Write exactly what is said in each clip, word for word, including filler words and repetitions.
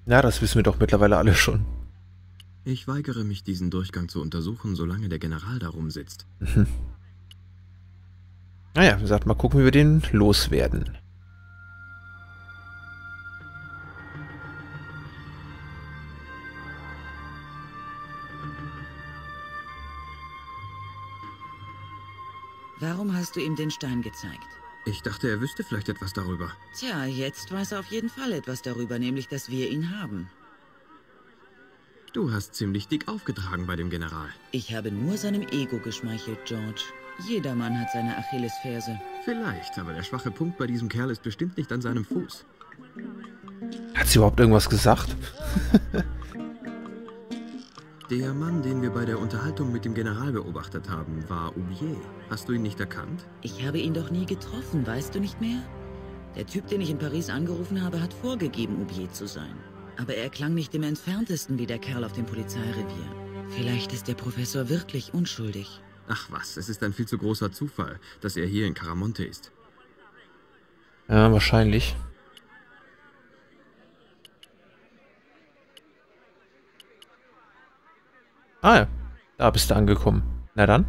Ja, das wissen wir doch mittlerweile alle schon. Ich weigere mich, diesen Durchgang zu untersuchen, solange der General da rumsitzt. Mhm. Naja, wie gesagt, mal gucken, wie wir den loswerden. Warum hast du ihm den Stein gezeigt? Ich dachte, er wüsste vielleicht etwas darüber. Tja, jetzt weiß er auf jeden Fall etwas darüber, nämlich, dass wir ihn haben. Du hast ziemlich dick aufgetragen bei dem General. Ich habe nur seinem Ego geschmeichelt, George. Jeder Mann hat seine Achillesferse. Vielleicht, aber der schwache Punkt bei diesem Kerl ist bestimmt nicht an seinem Fuß. Hat sie überhaupt irgendwas gesagt? Der Mann, den wir bei der Unterhaltung mit dem General beobachtet haben, war Oublié. Hast du ihn nicht erkannt? Ich habe ihn doch nie getroffen, weißt du nicht mehr? Der Typ, den ich in Paris angerufen habe, hat vorgegeben, Oublié zu sein. Aber er klang nicht im Entferntesten wie der Kerl auf dem Polizeirevier. Vielleicht ist der Professor wirklich unschuldig. Ach was, es ist ein viel zu großer Zufall, dass er hier in Caramonte ist. Ja, wahrscheinlich. Ah ja, da bist du angekommen. Na dann.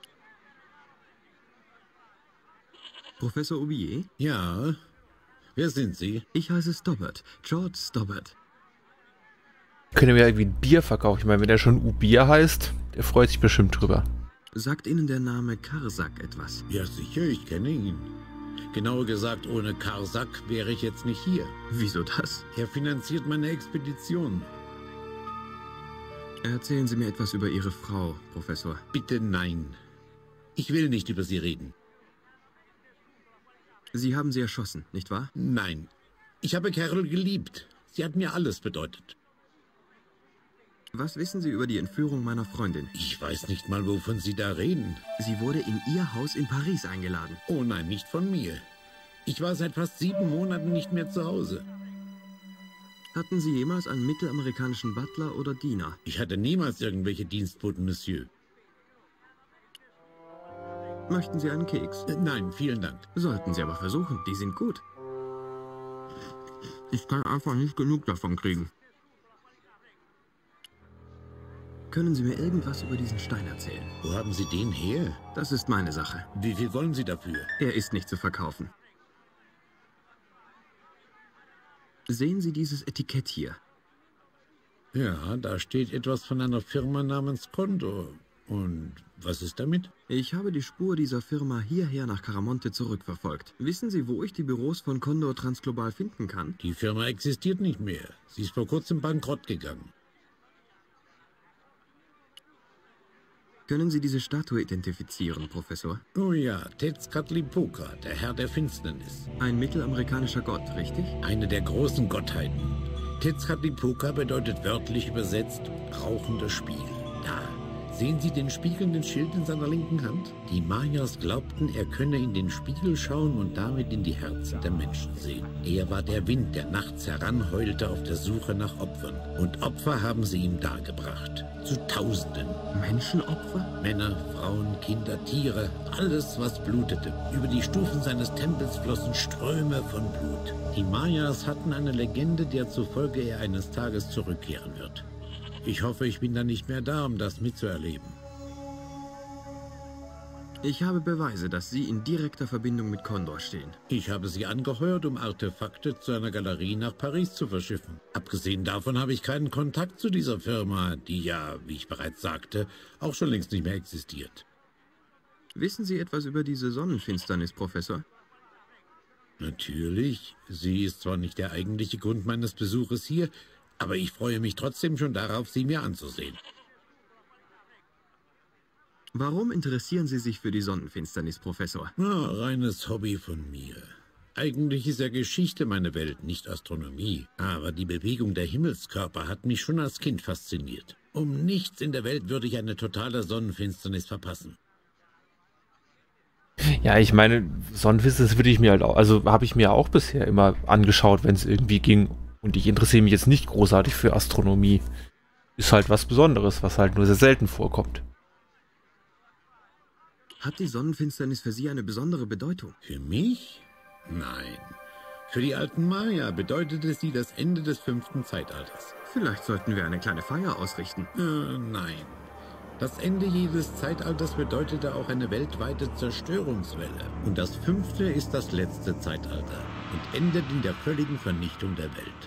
Professor Oublié? Ja, wer sind Sie? Ich heiße Stobbart, George Stobbart. Können wir irgendwie ein Bier verkaufen? Ich meine, wenn der schon U-Bier heißt, der freut sich bestimmt drüber. Sagt Ihnen der Name Karsak etwas? Ja, sicher, ich kenne ihn. Genauer gesagt, ohne Karsak wäre ich jetzt nicht hier. Wieso das? Er finanziert meine Expedition. Erzählen Sie mir etwas über Ihre Frau, Professor. Bitte nein. Ich will nicht über sie reden. Sie haben sie erschossen, nicht wahr? Nein. Ich habe Carol geliebt. Sie hat mir alles bedeutet. Was wissen Sie über die Entführung meiner Freundin? Ich weiß nicht mal, wovon Sie da reden. Sie wurde in Ihr Haus in Paris eingeladen. Oh nein, nicht von mir. Ich war seit fast sieben Monaten nicht mehr zu Hause. Hatten Sie jemals einen mittelamerikanischen Butler oder Diener? Ich hatte niemals irgendwelche Dienstboten, Monsieur. Möchten Sie einen Keks? Äh, nein, vielen Dank. Sollten Sie aber versuchen, die sind gut. Ich kann einfach nicht genug davon kriegen. Können Sie mir irgendwas über diesen Stein erzählen? Wo haben Sie den her? Das ist meine Sache. Wie viel wollen Sie dafür? Er ist nicht zu verkaufen. Sehen Sie dieses Etikett hier? Ja, da steht etwas von einer Firma namens Condor. Und was ist damit? Ich habe die Spur dieser Firma hierher nach Caramonte zurückverfolgt. Wissen Sie, wo ich die Büros von Condor Transglobal finden kann? Die Firma existiert nicht mehr. Sie ist vor kurzem bankrott gegangen. Können Sie diese Statue identifizieren, Professor? Oh ja, Tezcatlipoca, der Herr der Finsternis. Ein mittelamerikanischer Gott, richtig? Eine der großen Gottheiten. Tezcatlipoca bedeutet wörtlich übersetzt rauchender Spiegel. Da, sehen Sie den spiegelnden Schild in seiner linken Hand? Die Mayas glaubten, er könne in den Spiegel schauen und damit in die Herzen der Menschen sehen. Er war der Wind, der nachts heranheulte auf der Suche nach Opfern. Und Opfer haben sie ihm dargebracht. Zu Tausenden. Menschenopfer? Männer, Frauen, Kinder, Tiere, alles, was blutete. Über die Stufen seines Tempels flossen Ströme von Blut. Die Mayas hatten eine Legende, der zufolge er eines Tages zurückkehren wird. Ich hoffe, ich bin dann nicht mehr da, um das mitzuerleben. Ich habe Beweise, dass Sie in direkter Verbindung mit Condor stehen. Ich habe sie angeheuert, um Artefakte zu einer Galerie nach Paris zu verschiffen. Abgesehen davon habe ich keinen Kontakt zu dieser Firma, die ja, wie ich bereits sagte, auch schon längst nicht mehr existiert. Wissen Sie etwas über diese Sonnenfinsternis, Professor? Natürlich. Sie ist zwar nicht der eigentliche Grund meines Besuches hier, aber ich freue mich trotzdem schon darauf, sie mir anzusehen. Warum interessieren Sie sich für die Sonnenfinsternis, Professor? Ah, reines Hobby von mir. Eigentlich ist ja Geschichte meine Welt, nicht Astronomie. Aber die Bewegung der Himmelskörper hat mich schon als Kind fasziniert. Um nichts in der Welt würde ich eine totale Sonnenfinsternis verpassen. Ja, ich meine, Sonnenfinsternis würde ich mir halt auch, also habe ich mir auch bisher immer angeschaut, wenn es irgendwie ging. Und ich interessiere mich jetzt nicht großartig für Astronomie. Ist halt was Besonderes, was halt nur sehr selten vorkommt. Hat die Sonnenfinsternis für Sie eine besondere Bedeutung? Für mich? Nein. Für die alten Maya bedeutete sie das Ende des fünften Zeitalters. Vielleicht sollten wir eine kleine Feier ausrichten. Äh, nein. Das Ende jedes Zeitalters bedeutete auch eine weltweite Zerstörungswelle. Und das fünfte ist das letzte Zeitalter und endet in der völligen Vernichtung der Welt.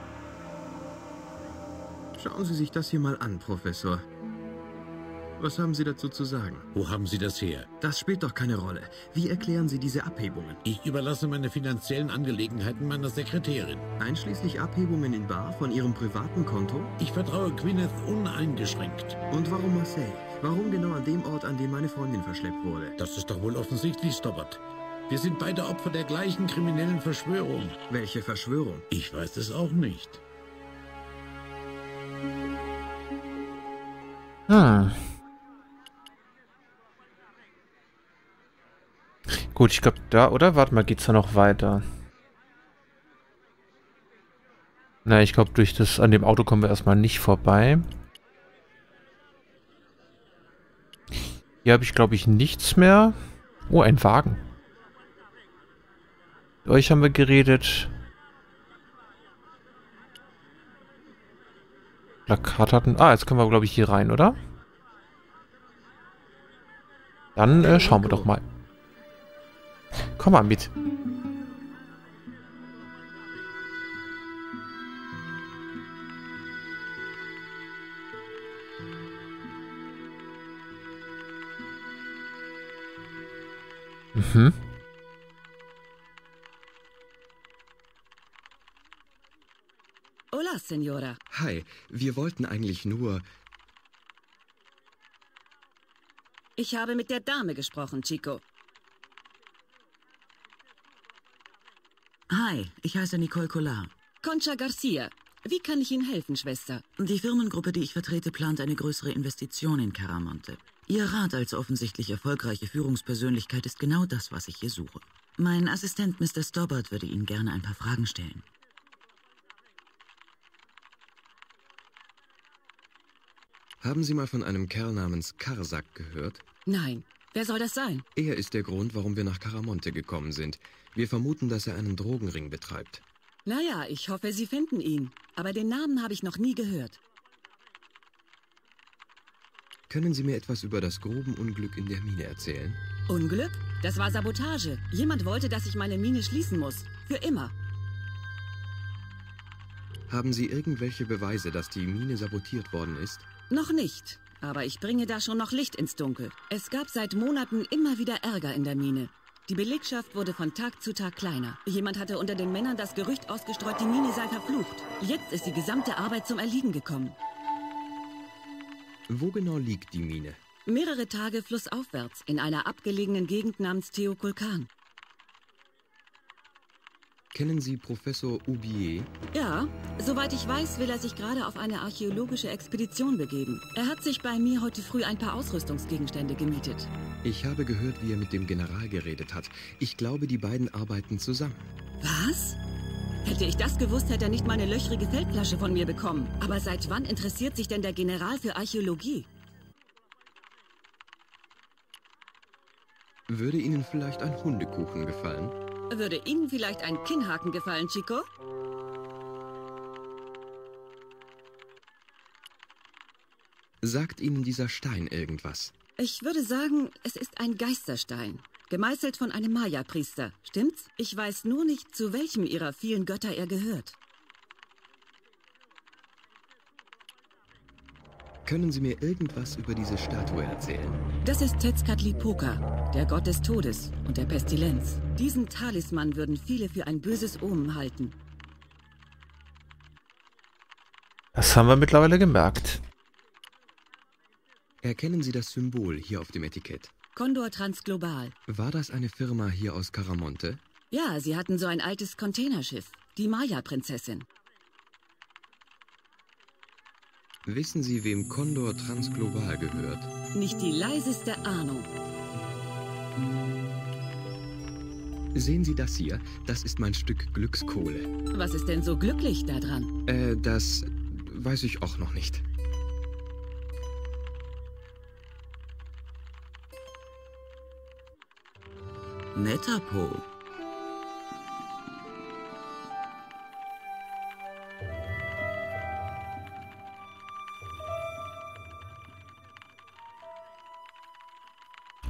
Schauen Sie sich das hier mal an, Professor. Was haben Sie dazu zu sagen? Wo haben Sie das her? Das spielt doch keine Rolle. Wie erklären Sie diese Abhebungen? Ich überlasse meine finanziellen Angelegenheiten meiner Sekretärin. Einschließlich Abhebungen in Bar von Ihrem privaten Konto? Ich vertraue Gwyneth uneingeschränkt. Und warum Marseille? Warum genau an dem Ort, an dem meine Freundin verschleppt wurde? Das ist doch wohl offensichtlich, Stobbart. Wir sind beide Opfer der gleichen kriminellen Verschwörung. Welche Verschwörung? Ich weiß es auch nicht. Hm. Gut, ich glaube da, oder? Warte mal, geht's da noch weiter? Na, ich glaube, durch das, an dem Auto kommen wir erstmal nicht vorbei. Hier habe ich, glaube ich, nichts mehr. Oh, ein Wagen. Mit euch haben wir geredet. Plakat hatten. Ah, jetzt können wir, glaube ich, hier rein, oder? Dann äh, schauen wir doch mal. Komm mal mit. Mhm. Hola, Senora. Hi, wir wollten eigentlich nur... Ich habe mit der Dame gesprochen, Chico. Hi, ich heiße Nicole Collar. Concha Garcia. Wie kann ich Ihnen helfen, Schwester? Die Firmengruppe, die ich vertrete, plant eine größere Investition in Caramonte. Ihr Rat als offensichtlich erfolgreiche Führungspersönlichkeit ist genau das, was ich hier suche. Mein Assistent Mister Stobbart würde Ihnen gerne ein paar Fragen stellen. Haben Sie mal von einem Kerl namens Karsak gehört? Nein. Wer soll das sein? Er ist der Grund, warum wir nach Caramonte gekommen sind. Wir vermuten, dass er einen Drogenring betreibt. Naja, ich hoffe, Sie finden ihn. Aber den Namen habe ich noch nie gehört. Können Sie mir etwas über das Grubenunglück in der Mine erzählen? Unglück? Das war Sabotage. Jemand wollte, dass ich meine Mine schließen muss. Für immer. Haben Sie irgendwelche Beweise, dass die Mine sabotiert worden ist? Noch nicht. Aber ich bringe da schon noch Licht ins Dunkel. Es gab seit Monaten immer wieder Ärger in der Mine. Die Belegschaft wurde von Tag zu Tag kleiner. Jemand hatte unter den Männern das Gerücht ausgestreut, die Mine sei verflucht. Jetzt ist die gesamte Arbeit zum Erliegen gekommen. Wo genau liegt die Mine? Mehrere Tage flussaufwärts in einer abgelegenen Gegend namens Teokulkan. Kennen Sie Professor Oubier? Ja, soweit ich weiß, will er sich gerade auf eine archäologische Expedition begeben. Er hat sich bei mir heute früh ein paar Ausrüstungsgegenstände gemietet. Ich habe gehört, wie er mit dem General geredet hat. Ich glaube, die beiden arbeiten zusammen. Was? Hätte ich das gewusst, hätte er nicht meine löchrige Feldflasche von mir bekommen. Aber seit wann interessiert sich denn der General für Archäologie? Würde Ihnen vielleicht ein Hundekuchen gefallen? Würde Ihnen vielleicht ein Kinnhaken gefallen, Chico? Sagt Ihnen dieser Stein irgendwas? Ich würde sagen, es ist ein Geisterstein. Gemeißelt von einem Maya-Priester. Stimmt's? Ich weiß nur nicht, zu welchem ihrer vielen Götter er gehört. Können Sie mir irgendwas über diese Statue erzählen? Das ist Tezcatlipoca, der Gott des Todes und der Pestilenz. Diesen Talisman würden viele für ein böses Omen halten. Das haben wir mittlerweile gemerkt. Erkennen Sie das Symbol hier auf dem Etikett? Condor Transglobal. War das eine Firma hier aus Caramonte? Ja, sie hatten so ein altes Containerschiff. Die Maya-Prinzessin. Wissen Sie, wem Condor Transglobal gehört? Nicht die leiseste Ahnung. Sehen Sie das hier? Das ist mein Stück Glückskohle. Was ist denn so glücklich daran? Äh, das weiß ich auch noch nicht. Netter Po.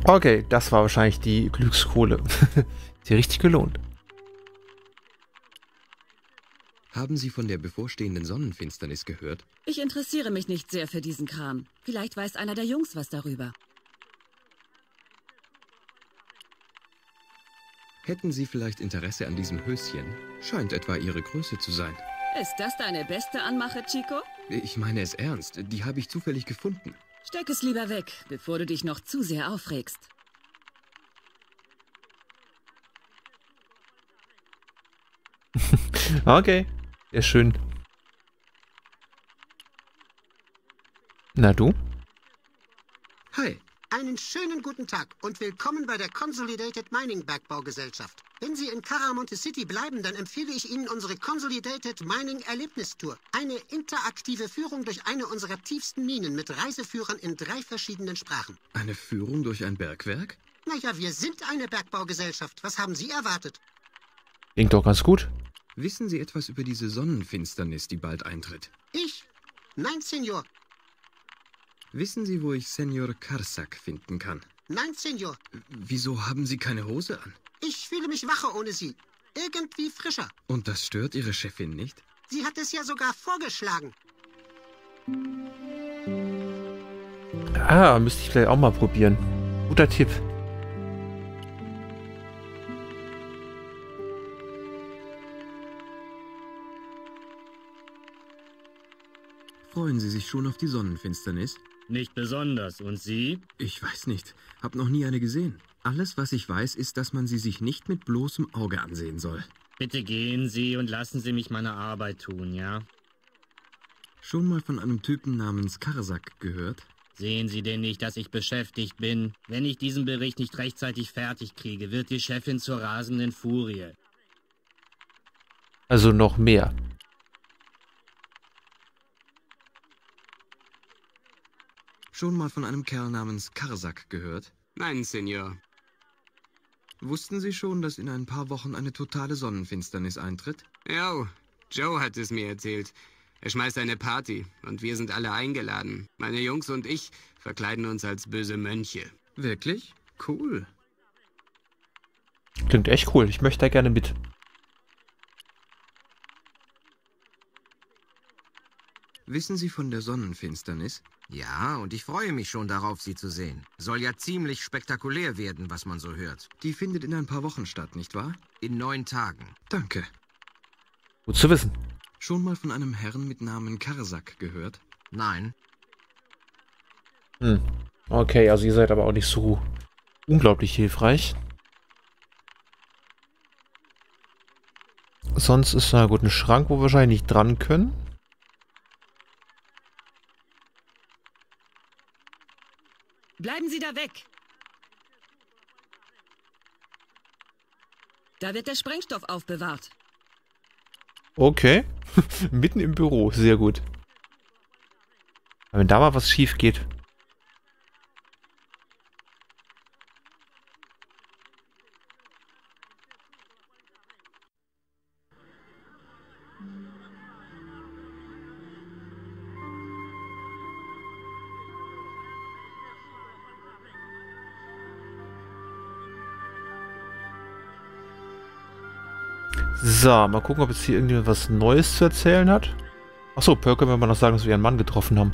Okay, das war wahrscheinlich die Glückskohle. Ist ja richtig gelohnt. Haben Sie von der bevorstehenden Sonnenfinsternis gehört? Ich interessiere mich nicht sehr für diesen Kram. Vielleicht weiß einer der Jungs was darüber. Hätten Sie vielleicht Interesse an diesem Höschen? Scheint etwa Ihre Größe zu sein. Ist das deine beste Anmache, Chico? Ich meine es ernst. Die habe ich zufällig gefunden. Steck es lieber weg, bevor du dich noch zu sehr aufregst. Okay, sehr schön. Na du? Hi. Einen schönen guten Tag und willkommen bei der Consolidated Mining Bergbaugesellschaft. Wenn Sie in Caramonte City bleiben, dann empfehle ich Ihnen unsere Consolidated Mining Erlebnistour. Eine interaktive Führung durch eine unserer tiefsten Minen mit Reiseführern in drei verschiedenen Sprachen. Eine Führung durch ein Bergwerk? Naja, wir sind eine Bergbaugesellschaft. Was haben Sie erwartet? Klingt doch ganz gut. Wissen Sie etwas über diese Sonnenfinsternis, die bald eintritt? Ich? Nein, Senor. Wissen Sie, wo ich Senor Karsak finden kann? Nein, Senor. Wieso haben Sie keine Hose an? Ich fühle mich wacher ohne Sie. Irgendwie frischer. Und das stört Ihre Chefin nicht? Sie hat es ja sogar vorgeschlagen. Ah, müsste ich vielleicht auch mal probieren. Guter Tipp. Freuen Sie sich schon auf die Sonnenfinsternis? Nicht besonders. Und Sie? Ich weiß nicht. Hab noch nie eine gesehen. Alles, was ich weiß, ist, dass man sie sich nicht mit bloßem Auge ansehen soll. Bitte gehen Sie und lassen Sie mich meine Arbeit tun, ja? Schon mal von einem Typen namens Karsak gehört? Sehen Sie denn nicht, dass ich beschäftigt bin? Wenn ich diesen Bericht nicht rechtzeitig fertig kriege, wird die Chefin zur rasenden Furie. Also noch mehr. Schon mal von einem Kerl namens Karsak gehört? Nein, Senor. Wussten Sie schon, dass in ein paar Wochen eine totale Sonnenfinsternis eintritt? Jo, Joe hat es mir erzählt. Er schmeißt eine Party und wir sind alle eingeladen. Meine Jungs und ich verkleiden uns als böse Mönche. Wirklich? Cool. Klingt echt cool. Ich möchte da gerne mit. Wissen Sie von der Sonnenfinsternis? Ja, und ich freue mich schon darauf, sie zu sehen. Soll ja ziemlich spektakulär werden, was man so hört. Die findet in ein paar Wochen statt, nicht wahr? In neun Tagen. Danke. Gut zu wissen. Schon mal von einem Herrn mit Namen Karsak gehört? Nein. Hm. Okay, also ihr seid aber auch nicht so unglaublich hilfreich. Sonst ist da gut ein Schrank, wo wir wahrscheinlich nicht dran können. Bleiben Sie da weg! Da wird der Sprengstoff aufbewahrt. Okay. Mitten im Büro. Sehr gut. Aber wenn da mal was schief geht. So, mal gucken, ob jetzt hier irgendjemand was Neues zu erzählen hat. Achso, Pearl können wir mal noch sagen, dass wir ihren Mann getroffen haben.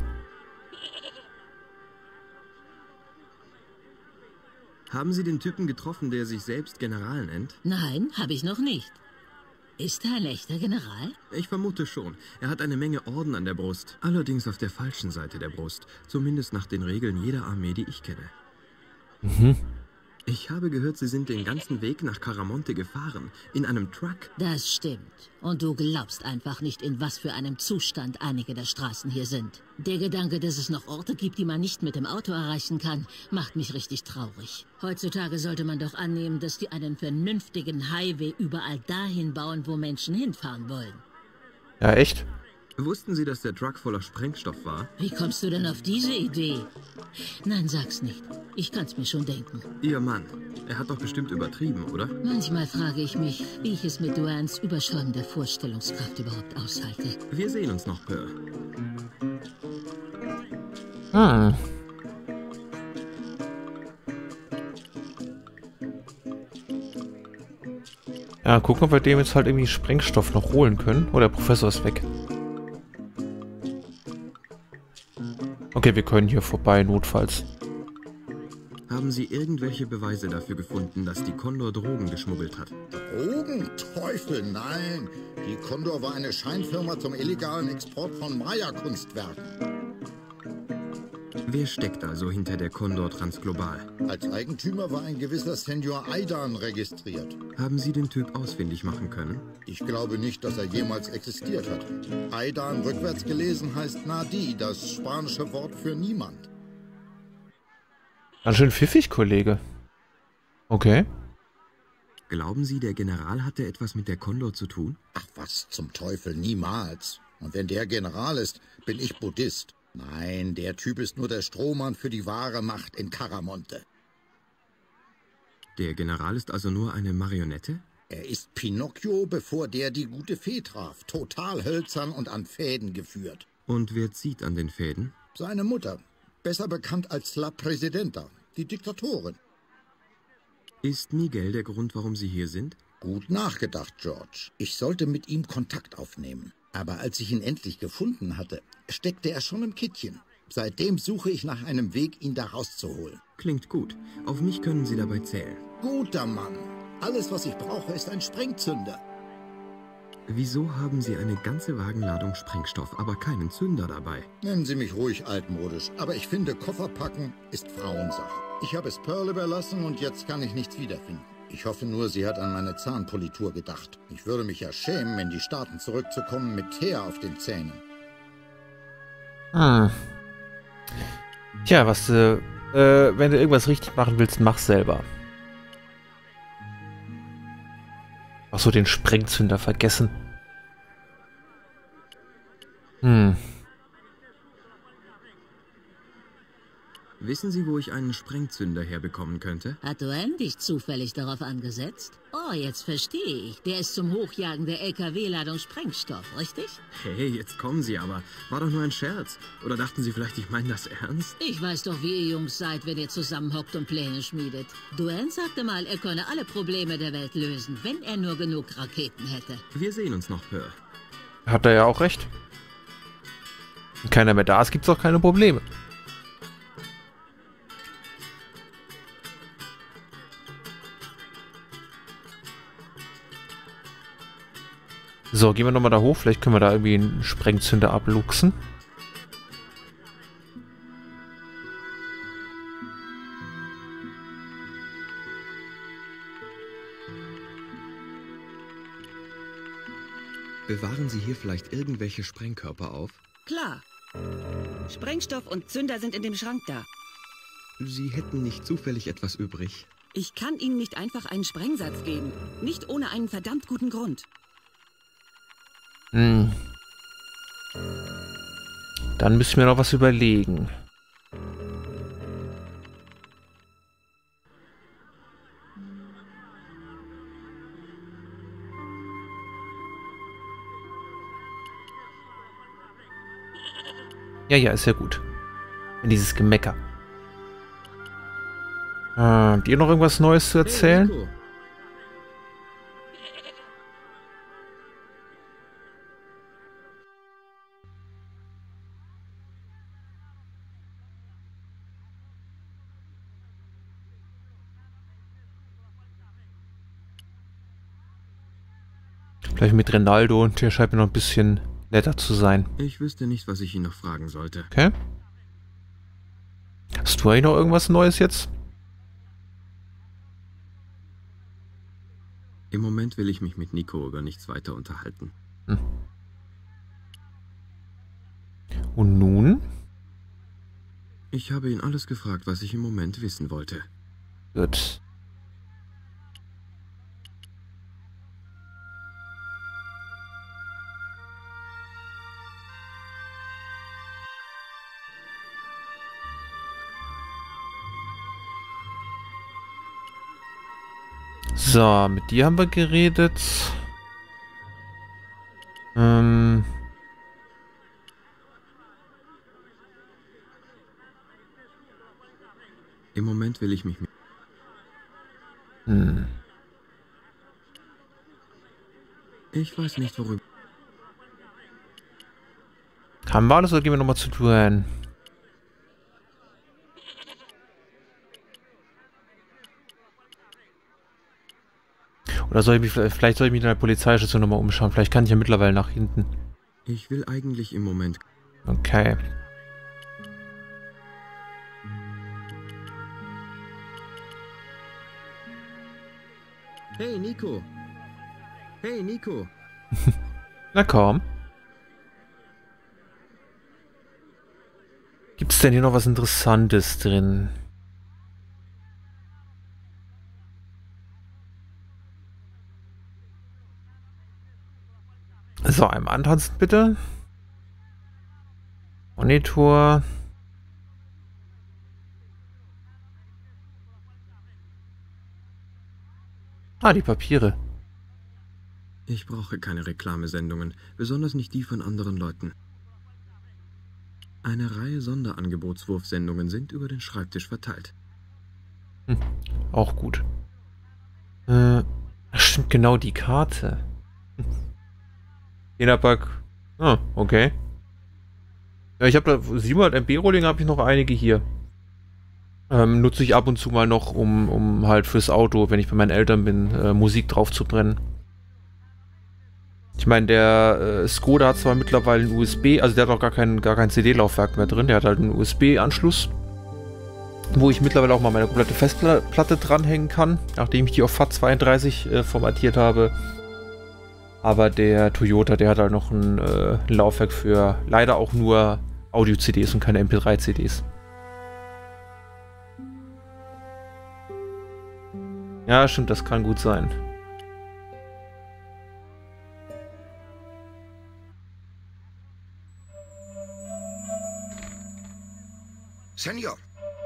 Haben Sie den Typen getroffen, der sich selbst General nennt? Nein, habe ich noch nicht. Ist er ein echter General? Ich vermute schon. Er hat eine Menge Orden an der Brust. Allerdings auf der falschen Seite der Brust. Zumindest nach den Regeln jeder Armee, die ich kenne. Mhm. Ich habe gehört, Sie sind den ganzen Weg nach Caramonte gefahren. In einem Truck. Das stimmt. Und du glaubst einfach nicht, in was für einem Zustand einige der Straßen hier sind. Der Gedanke, dass es noch Orte gibt, die man nicht mit dem Auto erreichen kann, macht mich richtig traurig. Heutzutage sollte man doch annehmen, dass die einen vernünftigen Highway überall dahin bauen, wo Menschen hinfahren wollen. Ja, echt? Wussten Sie, dass der Truck voller Sprengstoff war? Wie kommst du denn auf diese Idee? Nein, sag's nicht. Ich kann's mir schon denken. Ihr Mann. Er hat doch bestimmt übertrieben, oder? Manchmal frage ich mich, wie ich es mit Duans überschäumender Vorstellungskraft überhaupt aushalte. Wir sehen uns noch, Pearl. Hm. Ja, gucken, ob wir dem jetzt halt irgendwie Sprengstoff noch holen können. Oh, der Professor ist weg. Okay, wir können hier vorbei, notfalls. Haben Sie irgendwelche Beweise dafür gefunden, dass die Condor Drogen geschmuggelt hat? Drogen? Teufel, nein. Die Condor war eine Scheinfirma zum illegalen Export von Maya-Kunstwerken. Wer steckt also hinter der Condor Transglobal? Als Eigentümer war ein gewisser Senor Aidan registriert. Haben Sie den Typ ausfindig machen können? Ich glaube nicht, dass er jemals existiert hat. Aidan rückwärts gelesen heißt Nadi, das spanische Wort für niemand. Ganz schön pfiffig, Kollege. Okay. Glauben Sie, der General hatte etwas mit der Condor zu tun? Ach was, zum Teufel, niemals. Und wenn der General ist, bin ich Buddhist. Nein, der Typ ist nur der Strohmann für die wahre Macht in Caramonte. Der General ist also nur eine Marionette? Er ist Pinocchio, bevor der die gute Fee traf. Total hölzern und an Fäden geführt. Und wer zieht an den Fäden? Seine Mutter, besser bekannt als La Presidenta, die Diktatorin. Ist Miguel der Grund, warum Sie hier sind? Gut nachgedacht, George. Ich sollte mit ihm Kontakt aufnehmen. Aber als ich ihn endlich gefunden hatte, steckte er schon im Kittchen. Seitdem suche ich nach einem Weg, ihn da rauszuholen. Klingt gut. Auf mich können Sie dabei zählen. Guter Mann. Alles, was ich brauche, ist ein Sprengzünder. Wieso haben Sie eine ganze Wagenladung Sprengstoff, aber keinen Zünder dabei? Nennen Sie mich ruhig altmodisch, aber ich finde, Kofferpacken ist Frauensache. Ich habe es Pearl überlassen und jetzt kann ich nichts wiederfinden. Ich hoffe nur, sie hat an meine Zahnpolitur gedacht. Ich würde mich ja schämen, in die Staaten zurückzukommen mit Teer auf den Zähnen. Hm. Tja, was, äh, äh, wenn du irgendwas richtig machen willst, mach's selber. Ach so, den Sprengzünder vergessen. Hm. Wissen Sie, wo ich einen Sprengzünder herbekommen könnte? Hat Duane dich zufällig darauf angesetzt? Oh, jetzt verstehe ich. Der ist zum Hochjagen der L K W-Ladung Sprengstoff, richtig? Hey, jetzt kommen Sie aber. War doch nur ein Scherz. Oder dachten Sie vielleicht, ich meine das ernst? Ich weiß doch, wie ihr Jungs seid, wenn ihr zusammenhockt und Pläne schmiedet. Duane sagte mal, er könne alle Probleme der Welt lösen, wenn er nur genug Raketen hätte. Wir sehen uns noch, Pearl. Hat er ja auch recht. Wenn keiner mehr da ist, gibt's auch keine Probleme. So, gehen wir nochmal da hoch. Vielleicht können wir da irgendwie einen Sprengzünder abluchsen. Bewahren Sie hier vielleicht irgendwelche Sprengkörper auf? Klar. Sprengstoff und Zünder sind in dem Schrank da. Sie hätten nicht zufällig etwas übrig. Ich kann Ihnen nicht einfach einen Sprengsatz geben. Nicht ohne einen verdammt guten Grund. Hm. Dann müssen wir noch was überlegen. Ja, ja, ist ja gut. In dieses Gemecker. Äh, habt ihr noch irgendwas Neues zu erzählen? Hey, Nico. Vielleicht mit Ronaldo, und der scheint mir noch ein bisschen netter zu sein. Ich wüsste nicht, was ich ihn noch fragen sollte. Okay. Hast du eigentlich noch irgendwas Neues jetzt? Im Moment will ich mich mit Nico über nichts weiter unterhalten. Hm. Und nun? Ich habe ihn alles gefragt, was ich im Moment wissen wollte. Gut. So, mit dir haben wir geredet. Ähm... Im Moment will ich mich mit... Hm. Ich weiß nicht, worüber... Haben wir alles oder gehen wir nochmal zu Duane? Oder soll ich mich, vielleicht soll ich mich in der Polizeistation nochmal umschauen. Vielleicht kann ich ja mittlerweile nach hinten. Ich will eigentlich im Moment... Okay. Hey, Nico. Hey, Nico. Na komm. Gibt's denn hier noch was Interessantes drin? So, einmal antanzen bitte. Monitor. Ah, die Papiere. Ich brauche keine Reklamesendungen, besonders nicht die von anderen Leuten. Eine Reihe Sonderangebotswurfsendungen sind über den Schreibtisch verteilt. Hm, auch gut. Äh, stimmt, genau die Karte. Jenapack. Ah, okay. Ja, ich habe da siebenhundert Megabyte Rohling, habe ich noch einige hier. Ähm, nutze ich ab und zu mal noch, um, um halt fürs Auto, wenn ich bei meinen Eltern bin, äh, Musik drauf zu brennen. Ich meine, der äh, Skoda hat zwar mittlerweile ein U S B, also der hat auch gar kein, gar kein C D-Laufwerk mehr drin, der hat halt einen U S B-Anschluss, wo ich mittlerweile auch mal meine komplette Festplatte dranhängen kann, nachdem ich die auf FAT zweiunddreißig äh, formatiert habe. Aber der Toyota, der hat halt noch ein, äh, ein Laufwerk für leider auch nur Audio-C Ds und keine M P drei C Ds. Ja, stimmt, das kann gut sein. Senior,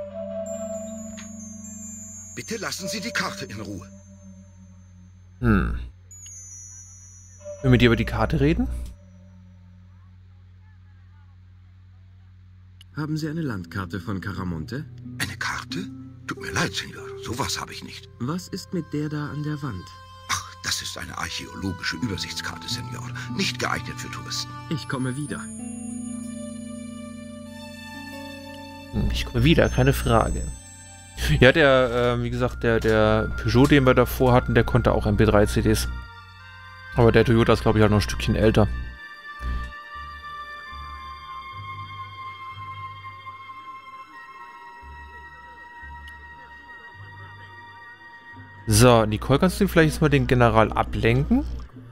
bitte lassen Sie die Karte in Ruhe. Hm. Wollen wir mit dir über die Karte reden? Haben Sie eine Landkarte von Caramonte? Eine Karte? Tut mir leid, Senior. Sowas habe ich nicht. Was ist mit der da an der Wand? Ach, das ist eine archäologische Übersichtskarte, Senior. Nicht geeignet für Touristen. Ich komme wieder. Hm, ich komme wieder, keine Frage. Ja, der, äh, wie gesagt, der, der Peugeot, den wir davor hatten, der konnte auch M P drei C Ds. Aber der Toyota ist, glaube ich, halt noch ein Stückchen älter. So, Nicole, kannst du vielleicht jetzt mal den General ablenken?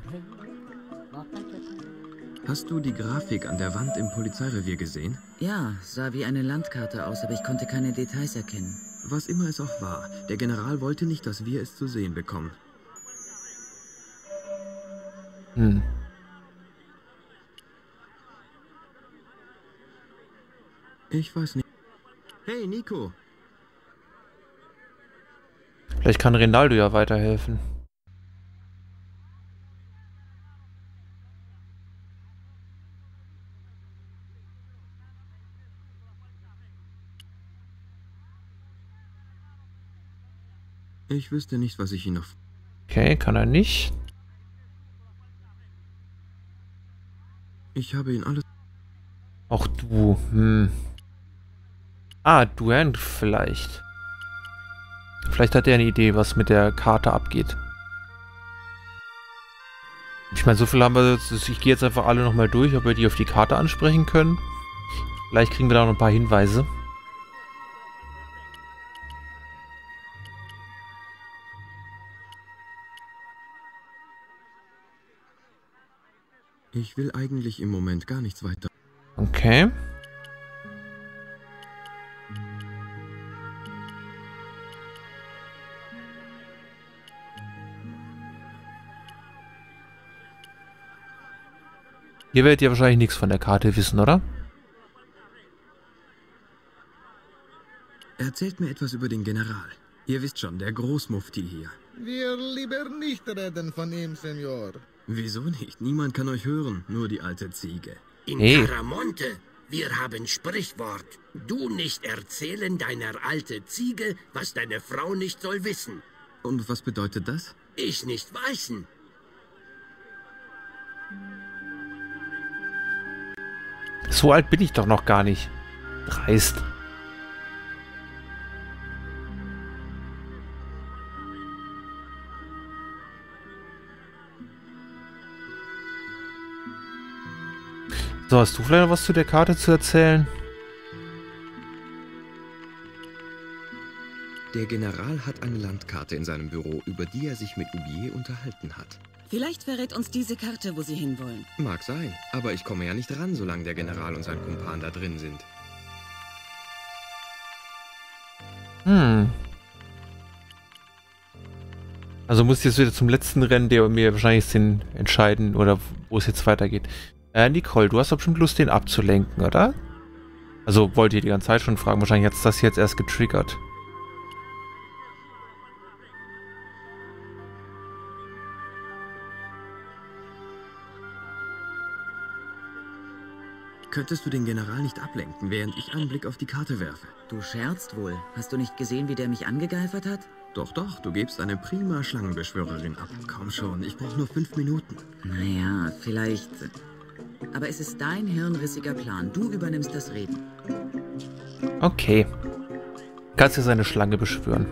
Hast du die Grafik an der Wand im Polizeirevier gesehen? Ja, sah wie eine Landkarte aus, aber ich konnte keine Details erkennen. Was immer es auch war, der General wollte nicht, dass wir es zu sehen bekommen. Hm. Ich weiß nicht. Hey, Nico. Vielleicht kann Rinaldo ja weiterhelfen. Ich wüsste nicht, was ich ihn noch... Okay, kann er nicht. Ich habe ihn alles... Auch du, hm. Ah, Duane vielleicht. Vielleicht hat er eine Idee, was mit der Karte abgeht. Ich meine, so viel haben wir jetzt. Ich gehe jetzt einfach alle nochmal durch, ob wir die auf die Karte ansprechen können. Vielleicht kriegen wir da noch ein paar Hinweise. Ich will eigentlich im Moment gar nichts weiter. Okay. Ihr werdet ja wahrscheinlich nichts von der Karte wissen, oder? Erzählt mir etwas über den General. Ihr wisst schon, der Großmufti hier. Wir lieber nicht reden von ihm, Senor. Wieso nicht? Niemand kann euch hören, nur die alte Ziege. In hey. Caramonte, wir haben Sprichwort. Du nicht erzählen deiner alte Ziege, was deine Frau nicht soll wissen. Und was bedeutet das? Ich nicht weißen. So alt bin ich doch noch gar nicht. Dreist. So, hast du vielleicht noch was zu der Karte zu erzählen? Der General hat eine Landkarte in seinem Büro, über die er sich mit Oublier unterhalten hat. Vielleicht verrät uns diese Karte, wo Sie hinwollen. Mag sein, aber ich komme ja nicht ran, solange der General und sein Kumpan da drin sind. Hm. Also muss ich jetzt wieder zum letzten Rennen, der mir wahrscheinlich den entscheiden, oder wo es jetzt weitergeht. Äh, Nicole, du hast doch bestimmt Lust, den abzulenken, oder? Also wollt ihr die ganze Zeit schon fragen. Wahrscheinlich hat es das jetzt erst getriggert. Könntest du den General nicht ablenken, während ich einen Blick auf die Karte werfe? Du scherzt wohl. Hast du nicht gesehen, wie der mich angegeifert hat? Doch, doch, du gibst eine prima Schlangenbeschwörerin ab. Komm schon, ich brauche nur fünf Minuten. Naja, vielleicht... Aber es ist dein hirnrissiger Plan. Du übernimmst das Reden. Okay. Kannst du seine Schlange beschwören.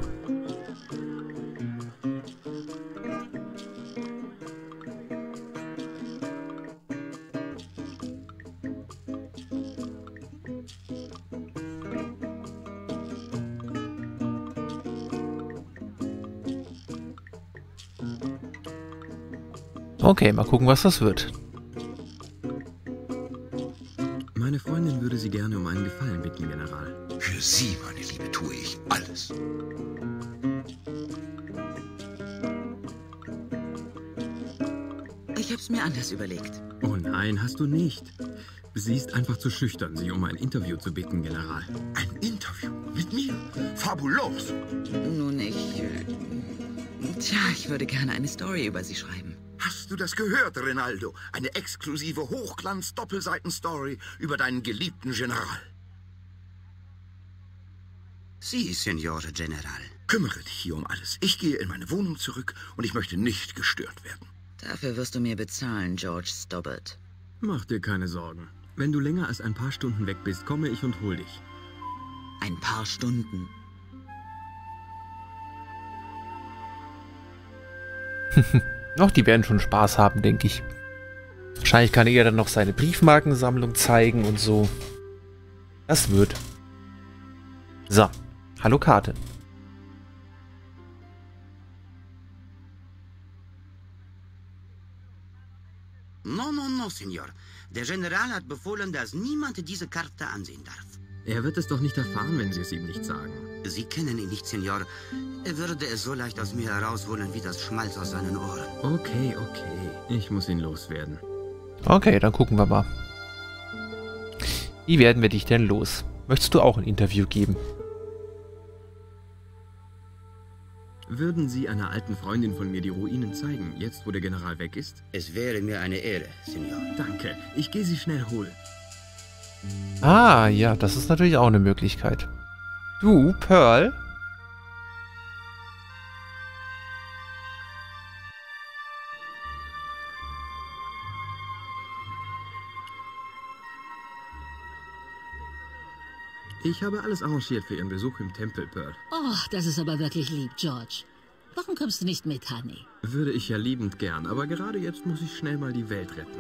Okay, mal gucken, was das wird. Meine Freundin würde Sie gerne um einen Gefallen bitten, General. Für Sie, meine Liebe, tue ich alles. Ich hab's mir anders überlegt. Oh nein, hast du nicht. Sie ist einfach zu schüchtern, Sie um ein Interview zu bitten, General. Ein Interview mit mir? Fabulos! Nun, ich... Äh, tja, ich würde gerne eine Story über Sie schreiben. Hast du das gehört, Rinaldo? Eine exklusive Hochglanz-Doppelseiten-Story über deinen geliebten General. Sie, Signore General. Kümmere dich hier um alles. Ich gehe in meine Wohnung zurück und ich möchte nicht gestört werden. Dafür wirst du mir bezahlen, George Stobbart. Mach dir keine Sorgen. Wenn du länger als ein paar Stunden weg bist, komme ich und hol dich. Ein paar Stunden? Noch, die werden schon Spaß haben, denke ich. Wahrscheinlich kann er dann noch seine Briefmarkensammlung zeigen und so. Das wird. So, hallo Karte. No, no, no, Signor. Der General hat befohlen, dass niemand diese Karte ansehen darf. Er wird es doch nicht erfahren, wenn Sie es ihm nicht sagen. Sie kennen ihn nicht, Signor. Er würde es so leicht aus mir herausholen, wie das Schmalz aus seinen Ohren. Okay, okay. Ich muss ihn loswerden. Okay, dann gucken wir mal. Wie werden wir dich denn los? Möchtest du auch ein Interview geben? Würden Sie einer alten Freundin von mir die Ruinen zeigen, jetzt wo der General weg ist? Es wäre mir eine Ehre, Signor. Danke. Ich gehe Sie schnell holen. Ah, ja, das ist natürlich auch eine Möglichkeit. Du, Pearl? Ich habe alles arrangiert für Ihren Besuch im Tempel, Pearl. Oh, das ist aber wirklich lieb, George. Warum kommst du nicht mit, Honey? Würde ich ja liebend gern, aber gerade jetzt muss ich schnell mal die Welt retten.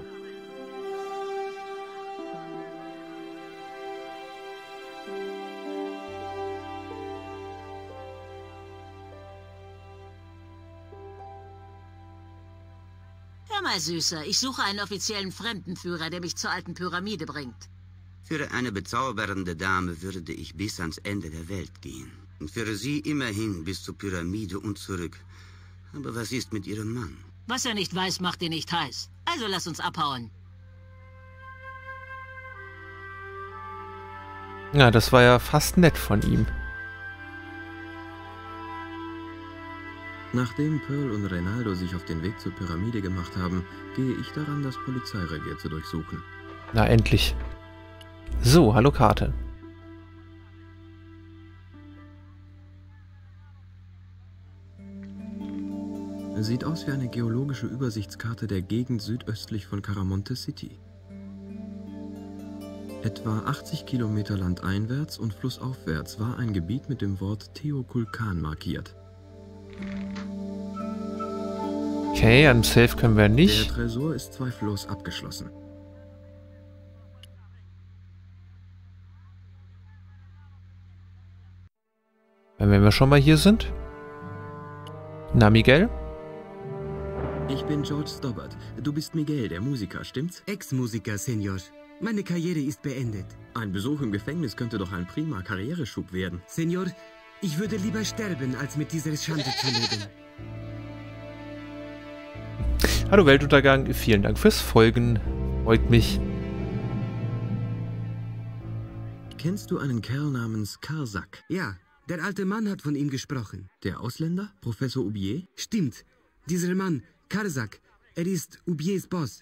Hör mal, Süßer, ich suche einen offiziellen Fremdenführer, der mich zur alten Pyramide bringt. Für eine bezaubernde Dame würde ich bis ans Ende der Welt gehen. Und für sie immerhin bis zur Pyramide und zurück. Aber was ist mit ihrem Mann? Was er nicht weiß, macht ihn nicht heiß. Also lass uns abhauen. Ja, das war ja fast nett von ihm. Nachdem Pearl und Rinaldo sich auf den Weg zur Pyramide gemacht haben, gehe ich daran, das Polizeirevier zu durchsuchen. Na, endlich. So, hallo Karte. Sieht aus wie eine geologische Übersichtskarte der Gegend südöstlich von Caramonte City. Etwa achtzig Kilometer landeinwärts und flussaufwärts war ein Gebiet mit dem Wort Teokulkan markiert. Okay, an Safe können wir nicht. Der Tresor ist zweifellos abgeschlossen. Wenn wir schon mal hier sind. Na, Miguel? Ich bin George Stobbart. Du bist Miguel, der Musiker, stimmt's? Ex-Musiker, Senor. Meine Karriere ist beendet. Ein Besuch im Gefängnis könnte doch ein prima Karriereschub werden. Senor, ich würde lieber sterben, als mit dieser Schande zu leben. Hallo Weltuntergang, vielen Dank fürs Folgen. Freut mich. Kennst du einen Kerl namens Karsak? Ja, der alte Mann hat von ihm gesprochen. Der Ausländer? Professor Oubier? Stimmt. Dieser Mann, Karsak, er ist Oubiers Boss.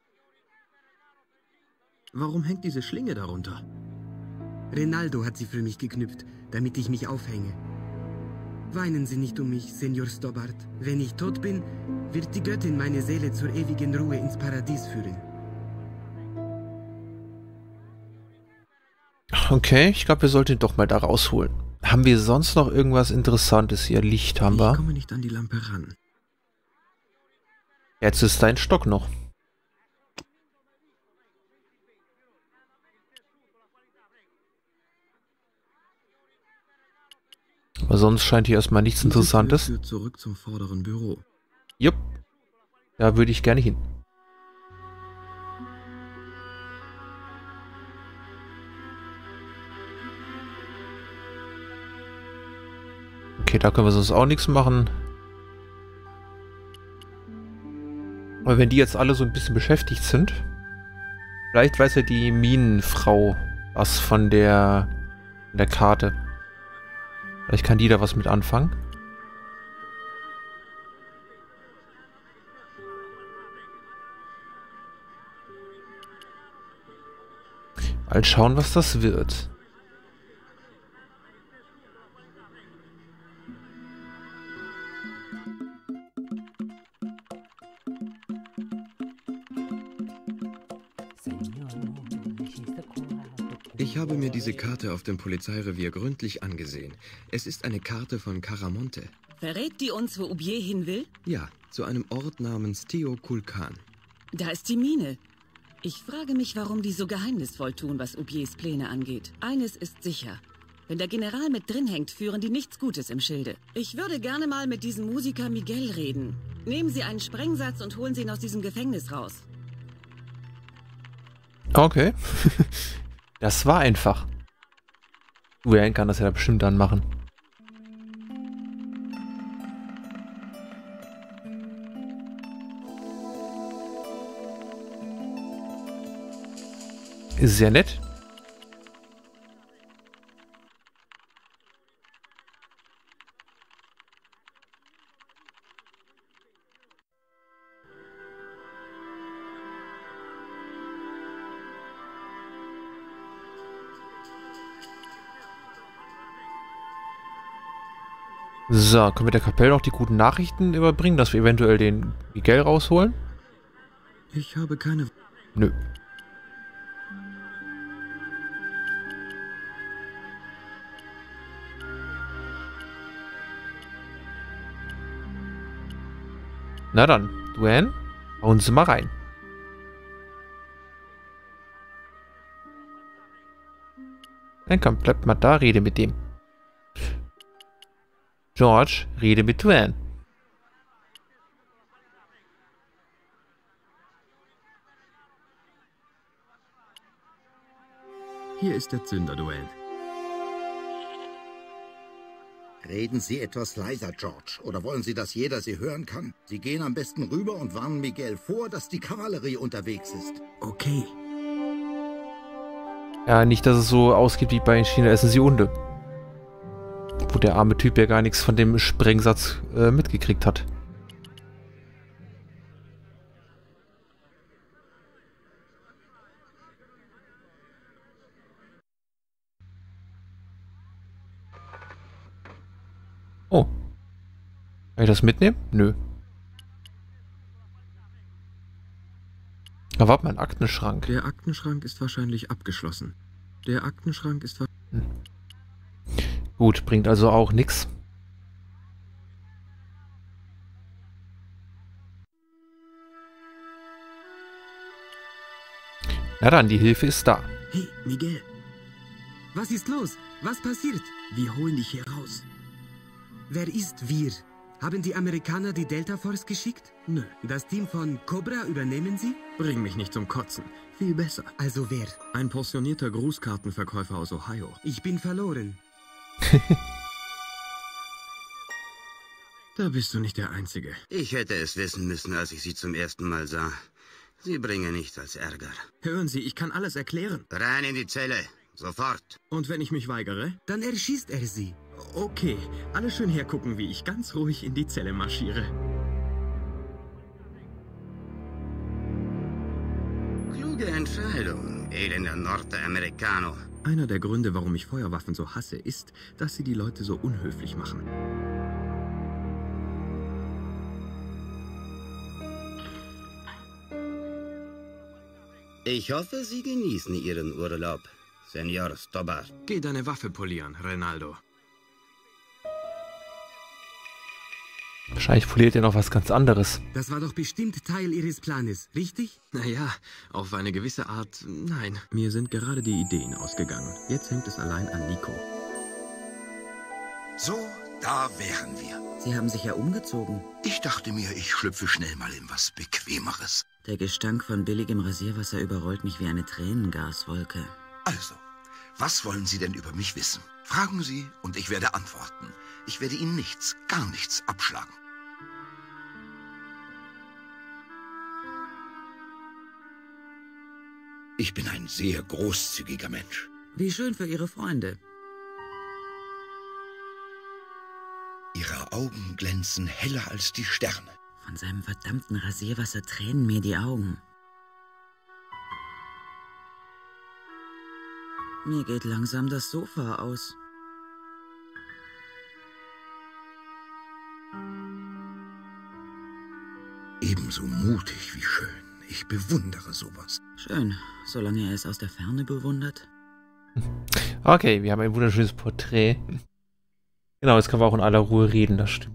Warum hängt diese Schlinge darunter? Renaldo hat sie für mich geknüpft, damit ich mich aufhänge. Weinen Sie nicht um mich, Senor Stobbart. Wenn ich tot bin, wird die Göttin meine Seele zur ewigen Ruhe ins Paradies führen. Okay, ich glaube, wir sollten ihn doch mal da rausholen. Haben wir sonst noch irgendwas Interessantes hier? Licht haben wir. Ich komme nicht an die Lampe ran. Jetzt ist dein Stock noch. Aber sonst scheint hier erstmal nichts Interessantes. Führt zurück zum vorderen Büro. Jupp. Da würde ich gerne hin. Okay, da können wir sonst auch nichts machen. Aber wenn die jetzt alle so ein bisschen beschäftigt sind, vielleicht weiß ja die Minenfrau was von der, von der Karte. Vielleicht kann die da was mit anfangen. Mal schauen, was das wird. Ich habe mir diese Karte auf dem Polizeirevier gründlich angesehen. Es ist eine Karte von Caramonte. Verrät die uns, wo Oubier hin will? Ja, zu einem Ort namens Teokulkan. Da ist die Mine. Ich frage mich, warum die so geheimnisvoll tun, was Oubiers Pläne angeht. Eines ist sicher. Wenn der General mit drin hängt, führen die nichts Gutes im Schilde. Ich würde gerne mal mit diesem Musiker Miguel reden. Nehmen Sie einen Sprengsatz und holen Sie ihn aus diesem Gefängnis raus. Okay. Das war einfach. Duane kann das ja bestimmt dann machen. Ist sehr nett. So, können wir der Kapelle noch die guten Nachrichten überbringen, dass wir eventuell den Miguel rausholen? Ich habe keine... Nö. Na dann, Duane, hauen Sie mal rein. Dann komm, bleibt mal da, rede mit dem. George, rede mit Duane. Hier ist der Zünder, Duane. Reden Sie etwas leiser, George. Oder wollen Sie, dass jeder Sie hören kann? Sie gehen am besten rüber und warnen Miguel vor, dass die Kavallerie unterwegs ist. Okay. Ja, nicht, dass es so ausgeht wie bei China essen Sie Hunde. Wo der arme Typ ja gar nichts von dem Sprengsatz äh, mitgekriegt hat. Oh. Kann ich das mitnehmen? Nö. Da war mein Aktenschrank. Der Aktenschrank ist wahrscheinlich abgeschlossen. Der Aktenschrank ist... Hm. Gut, bringt also auch nichts. Na dann, die Hilfe ist da. Hey, Miguel. Was ist los? Was passiert? Wir holen dich hier raus. Wer ist wir? Haben die Amerikaner die Delta Force geschickt? Nö. Das Team von Cobra übernehmen sie? Bring mich nicht zum Kotzen. Viel besser. Also wer? Ein pensionierter Grußkartenverkäufer aus Ohio. Ich bin verloren. Da bist du nicht der Einzige. Ich hätte es wissen müssen, als ich Sie zum ersten Mal sah. Sie bringen nichts als Ärger. Hören Sie, ich kann alles erklären. Rein in die Zelle. Sofort. Und wenn ich mich weigere? Dann erschießt er Sie. Okay, alle schön hergucken, wie ich ganz ruhig in die Zelle marschiere. Kluge Entscheidung, elender Nordamericano. Einer der Gründe, warum ich Feuerwaffen so hasse, ist, dass sie die Leute so unhöflich machen. Ich hoffe, Sie genießen Ihren Urlaub, Senor Stobbart. Geh deine Waffe polieren, Rinaldo. Wahrscheinlich poliert ihr noch was ganz anderes. Das war doch bestimmt Teil Ihres Planes, richtig? Naja, auf eine gewisse Art, nein. Mir sind gerade die Ideen ausgegangen. Jetzt hängt es allein an Nico. So, da wären wir. Sie haben sich ja umgezogen. Ich dachte mir, ich schlüpfe schnell mal in was Bequemeres. Der Gestank von billigem Rasierwasser überrollt mich wie eine Tränengaswolke. Also, was wollen Sie denn über mich wissen? Fragen Sie und ich werde antworten. Ich werde Ihnen nichts, gar nichts abschlagen. Ich bin ein sehr großzügiger Mensch. Wie schön für Ihre Freunde. Ihre Augen glänzen heller als die Sterne. Von seinem verdammten Rasierwasser tränen mir die Augen. Mir geht langsam das Sofa aus. Ebenso mutig wie schön. Ich bewundere sowas. Schön, solange er es aus der Ferne bewundert. Okay, wir haben ein wunderschönes Porträt. Genau, jetzt können wir auch in aller Ruhe reden, das stimmt.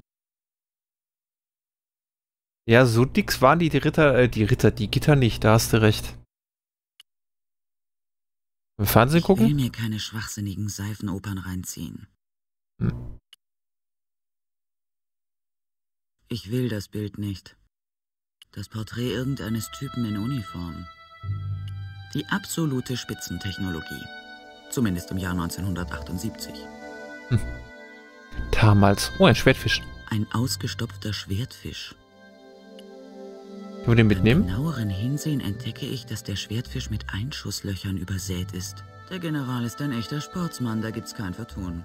Ja, so dick waren die, die Ritter, äh, die Ritter, die Gitter nicht, da hast du recht. Im Fernsehen gucken? Ich will mir keine schwachsinnigen Seifenopern reinziehen. Hm. Ich will das Bild nicht. Das Porträt irgendeines Typen in Uniform. Die absolute Spitzentechnologie. Zumindest im Jahr neunzehnhundertachtundsiebzig. Hm. Damals. Oh, ein Schwertfisch. Ein ausgestopfter Schwertfisch. Können wir den mitnehmen? Beim genaueren Hinsehen entdecke ich, dass der Schwertfisch mit Einschusslöchern übersät ist. Der General ist ein echter Sportsmann, da gibt's kein Vertun.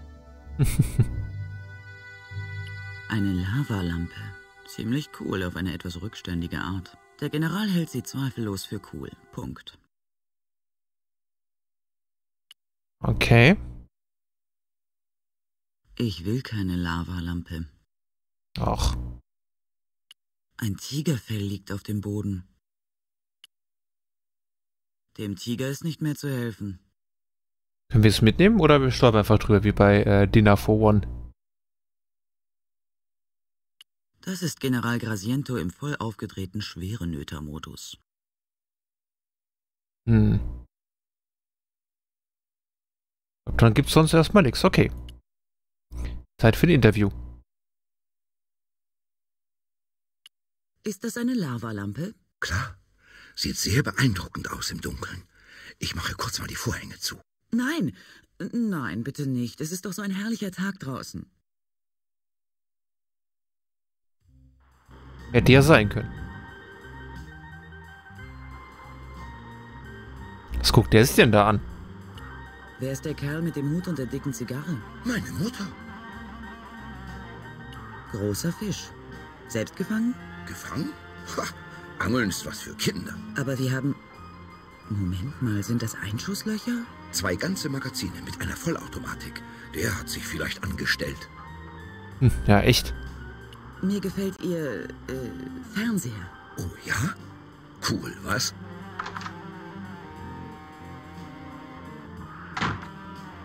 Eine Lavalampe. Ziemlich cool auf eine etwas rückständige Art. Der General hält sie zweifellos für cool. Punkt. Okay. Ich will keine Lavalampe. Ach. Ein Tigerfell liegt auf dem Boden. Dem Tiger ist nicht mehr zu helfen. Können wir es mitnehmen oder wir stolpern einfach drüber, wie bei äh, Dinner for One? Das ist General Grasiento im voll aufgedrehten Schwerenöter-Modus. Hm. Dann gibt's sonst erstmal nichts. Okay. Zeit für ein Interview. Ist das eine Lavalampe? Klar. Sieht sehr beeindruckend aus im Dunkeln. Ich mache kurz mal die Vorhänge zu. Nein, nein, bitte nicht. Es ist doch so ein herrlicher Tag draußen. Hätte ja sein können. Was guckt der sich denn da an? Wer ist der Kerl mit dem Hut und der dicken Zigarre? Meine Mutter. Großer Fisch. Selbst gefangen? Gefangen? Ha, Angeln ist was für Kinder. Aber wir haben... Moment mal, sind das Einschusslöcher? Zwei ganze Magazine mit einer Vollautomatik. Der hat sich vielleicht angestellt. Hm, ja, echt. Mir gefällt Ihr äh, Fernseher. Oh ja? Cool, was?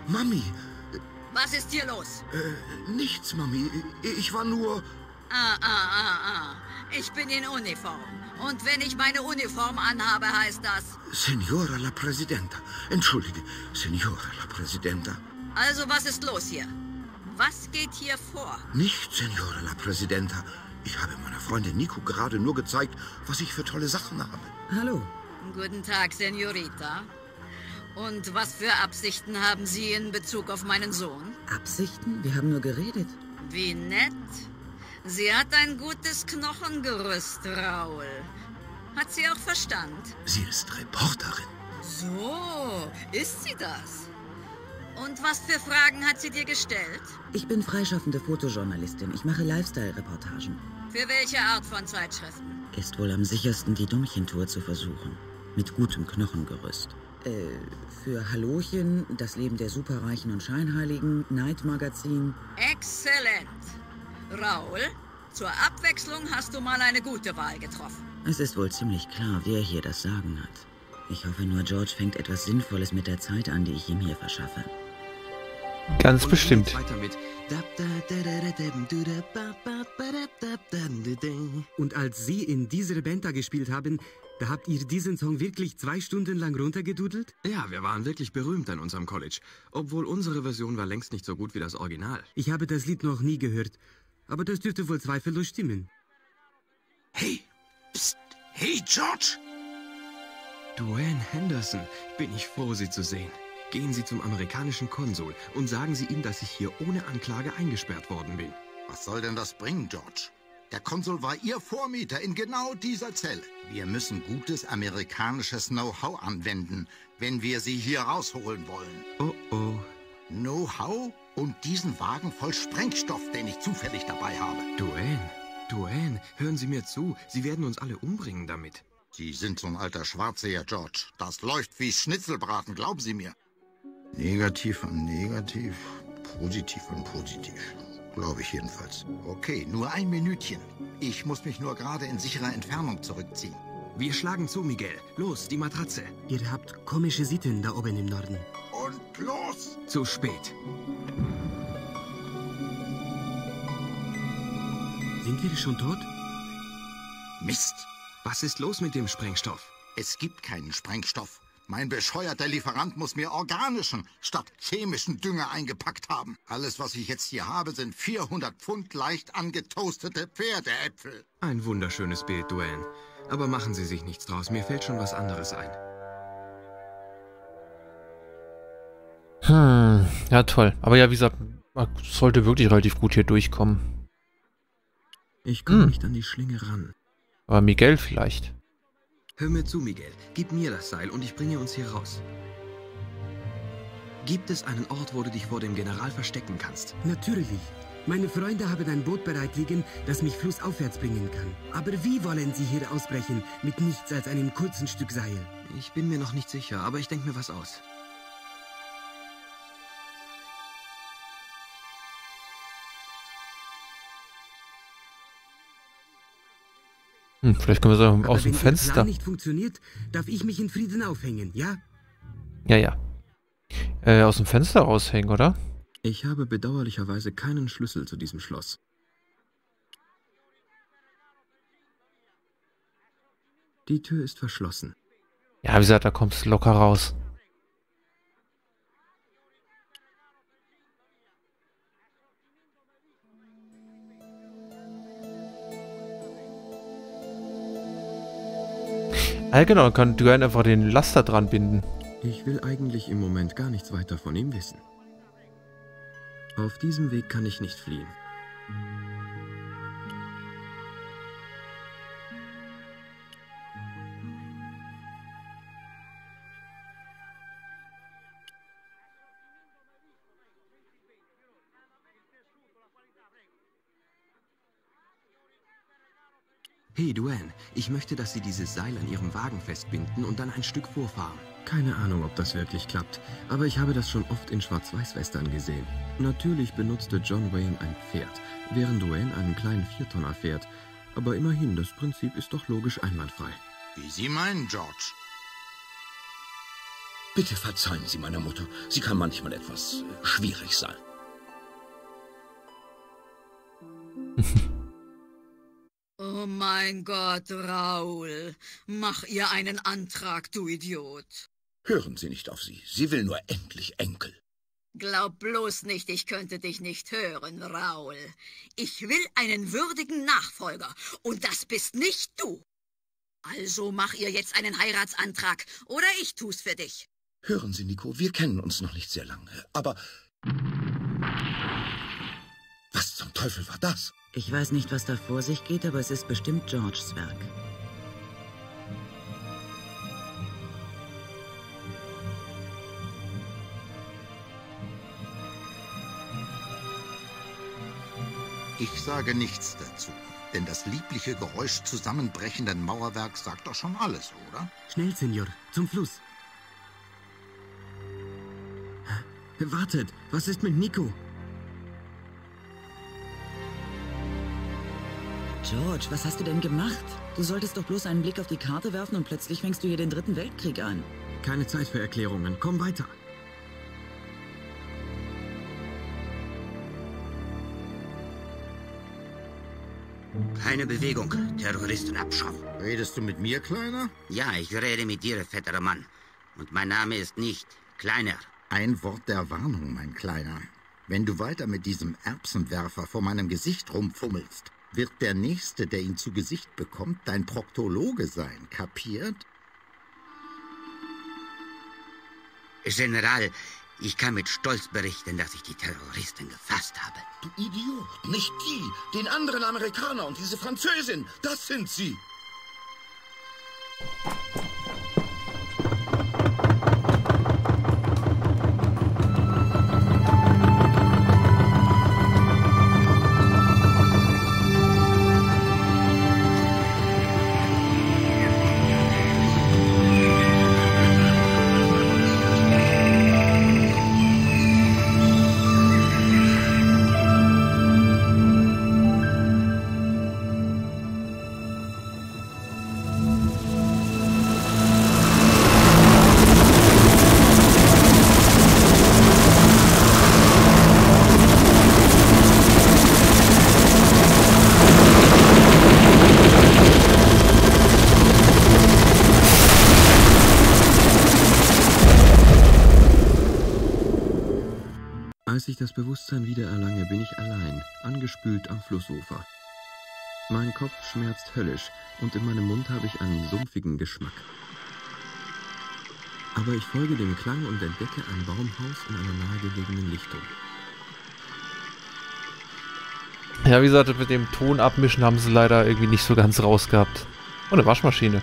Mami. Was ist hier los? Äh, nichts, Mami. Ich war nur... Ah, ah, ah, ah. Ich bin in Uniform. Und wenn ich meine Uniform anhabe, heißt das... Signora la Presidenta. Entschuldige, Signora la Presidenta. Also, was ist los hier? Was geht hier vor? Nicht, Signora la Presidenta. Ich habe meiner Freundin Nico gerade nur gezeigt, was ich für tolle Sachen habe. Hallo. Guten Tag, Senorita. Und was für Absichten haben Sie in Bezug auf meinen Sohn? Absichten? Wir haben nur geredet. Wie nett. Sie hat ein gutes Knochengerüst, Raul. Hat sie auch Verstand? Sie ist Reporterin. So, ist sie das? Und was für Fragen hat sie dir gestellt? Ich bin freischaffende Fotojournalistin. Ich mache Lifestyle-Reportagen. Für welche Art von Zeitschriften? Ist wohl am sichersten, die Dummchentour zu versuchen. Mit gutem Knochengerüst. Äh, für Hallochen, das Leben der Superreichen und Scheinheiligen, Night Magazin. Exzellent. Raul, zur Abwechslung hast du mal eine gute Wahl getroffen. Es ist wohl ziemlich klar, wer hier das Sagen hat. Ich hoffe nur, George fängt etwas Sinnvolles mit der Zeit an, die ich ihm hier verschaffe. Ganz bestimmt. Weiter mit. Und als Sie in dieser Band da gespielt haben, da habt ihr diesen Song wirklich zwei Stunden lang runtergedudelt? Ja, wir waren wirklich berühmt an unserem College. Obwohl unsere Version war längst nicht so gut wie das Original. Ich habe das Lied noch nie gehört. Aber das dürfte wohl zweifellos stimmen. Hey, psst, hey George! Duane Henderson, bin ich froh, Sie zu sehen. Gehen Sie zum amerikanischen Konsul und sagen Sie ihm, dass ich hier ohne Anklage eingesperrt worden bin. Was soll denn das bringen, George? Der Konsul war Ihr Vormieter in genau dieser Zelle. Wir müssen gutes amerikanisches Know-how anwenden, wenn wir Sie hier rausholen wollen. Oh oh. Know-how und diesen Wagen voll Sprengstoff, den ich zufällig dabei habe. Duane, Duane, hören Sie mir zu. Sie werden uns alle umbringen damit. Sie sind so ein alter Schwarzseher, George. Das läuft wie Schnitzelbraten, glauben Sie mir. Negativ und negativ, positiv und positiv. Glaube ich jedenfalls. Okay, nur ein Minütchen. Ich muss mich nur gerade in sicherer Entfernung zurückziehen. Wir schlagen zu, Miguel. Los, die Matratze. Ihr habt komische Sitten da oben im Norden. Und los! Zu spät. Sind wir schon tot? Mist! Was ist los mit dem Sprengstoff? Es gibt keinen Sprengstoff. Mein bescheuerter Lieferant muss mir organischen statt chemischen Dünger eingepackt haben. Alles, was ich jetzt hier habe, sind vierhundert Pfund leicht angetoastete Pferdeäpfel. Ein wunderschönes Bild, Duane. Aber machen Sie sich nichts draus. Mir fällt schon was anderes ein. Hm, ja toll. Aber ja, wie gesagt, man sollte wirklich relativ gut hier durchkommen. Ich komme hm. nicht an die Schlinge ran. Aber Miguel vielleicht. Hör mir zu, Miguel. Gib mir das Seil und ich bringe uns hier raus. Gibt es einen Ort, wo du dich vor dem General verstecken kannst? Natürlich. Meine Freunde haben ein Boot bereit liegen, das mich flussaufwärts bringen kann. Aber wie wollen sie hier ausbrechen, mit nichts als einem kurzen Stück Seil? Ich bin mir noch nicht sicher, aber ich denke mir was aus. Hm, vielleicht können wir so aber aus dem wenn Fenster. Wenn der Plan nicht funktioniert, darf ich mich in Frieden aufhängen, ja? Ja, ja. Äh, aus dem Fenster raushängen, oder? Ich habe bedauerlicherweise keinen Schlüssel zu diesem Schloss. Die Tür ist verschlossen. Ja, wie gesagt, da kommst du locker raus. Ah, genau, dann kann Duane einfach den Laster dran binden. Ich will eigentlich im Moment gar nichts weiter von ihm wissen. Auf diesem Weg kann ich nicht fliehen. Hey, Duane, ich möchte, dass Sie dieses Seil an Ihrem Wagen festbinden und dann ein Stück vorfahren. Keine Ahnung, ob das wirklich klappt, aber ich habe das schon oft in Schwarz-Weiß-Western gesehen. Natürlich benutzte John Wayne ein Pferd, während Duane einen kleinen Viertonner fährt. Aber immerhin, das Prinzip ist doch logisch einwandfrei. Wie Sie meinen, George. Bitte verzeihen Sie meiner Mutter. Sie kann manchmal etwas äh, schwierig sein. Oh mein Gott, Raoul. Mach ihr einen Antrag, du Idiot. Hören Sie nicht auf sie. Sie will nur endlich Enkel. Glaub bloß nicht, ich könnte dich nicht hören, Raoul. Ich will einen würdigen Nachfolger. Und das bist nicht du. Also mach ihr jetzt einen Heiratsantrag. Oder ich tu's für dich. Hören Sie, Nico, wir kennen uns noch nicht sehr lange. Aber... Was zum Teufel war das? Ich weiß nicht, was da vor sich geht, aber es ist bestimmt Georges Werk. Ich sage nichts dazu, denn das liebliche Geräusch zusammenbrechenden Mauerwerks sagt doch schon alles, oder? Schnell, Senor, zum Fluss. Wartet, was ist mit Nico? George, was hast du denn gemacht? Du solltest doch bloß einen Blick auf die Karte werfen und plötzlich fängst du hier den Dritten Weltkrieg an. Keine Zeit für Erklärungen. Komm weiter. Keine Bewegung. Terroristenabschau. Redest du mit mir, Kleiner? Ja, ich rede mit dir, fetterer Mann. Und mein Name ist nicht Kleiner. Ein Wort der Warnung, mein Kleiner. Wenn du weiter mit diesem Erbsenwerfer vor meinem Gesicht rumfummelst, wird der Nächste, der ihn zu Gesicht bekommt, dein Proktologe sein. Kapiert? General, ich kann mit Stolz berichten, dass ich die Terroristen gefasst habe. Du Idiot, nicht die, den anderen Amerikaner und diese Französin, das sind sie. Als ich das Bewusstsein wieder erlange, bin ich allein, angespült am Flussufer. Mein Kopf schmerzt höllisch und in meinem Mund habe ich einen sumpfigen Geschmack. Aber ich folge dem Klang und entdecke ein Baumhaus in einer nahegelegenen Lichtung. Ja, wie gesagt, mit dem Ton abmischen haben sie leider irgendwie nicht so ganz rausgehabt. Oh, eine Waschmaschine.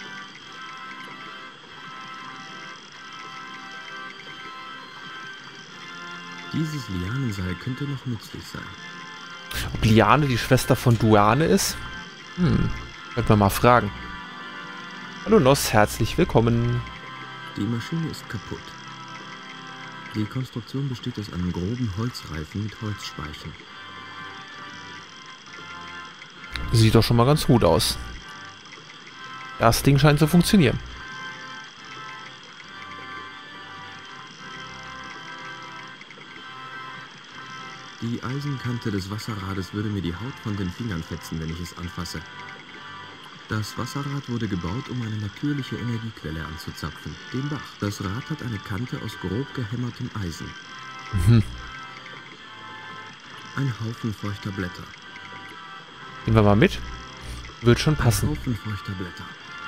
Dieses Lianenseil könnte noch nützlich sein. Ob Liane die Schwester von Duane ist? Hm, könnten wir mal fragen. Hallo Noss, herzlich willkommen. Die Maschine ist kaputt. Die Konstruktion besteht aus einem groben Holzreifen mit Holzspeichen. Sieht doch schon mal ganz gut aus. Das Ding scheint zu funktionieren. Die Eisenkante des Wasserrades würde mir die Haut von den Fingern fetzen, wenn ich es anfasse. Das Wasserrad wurde gebaut, um eine natürliche Energiequelle anzuzapfen, den Bach. Das Rad hat eine Kante aus grob gehämmertem Eisen. Mhm. Ein Haufen feuchter Blätter. Nehmen wir mal mit. Wird schon passen. Ein Haufen feuchter Blätter.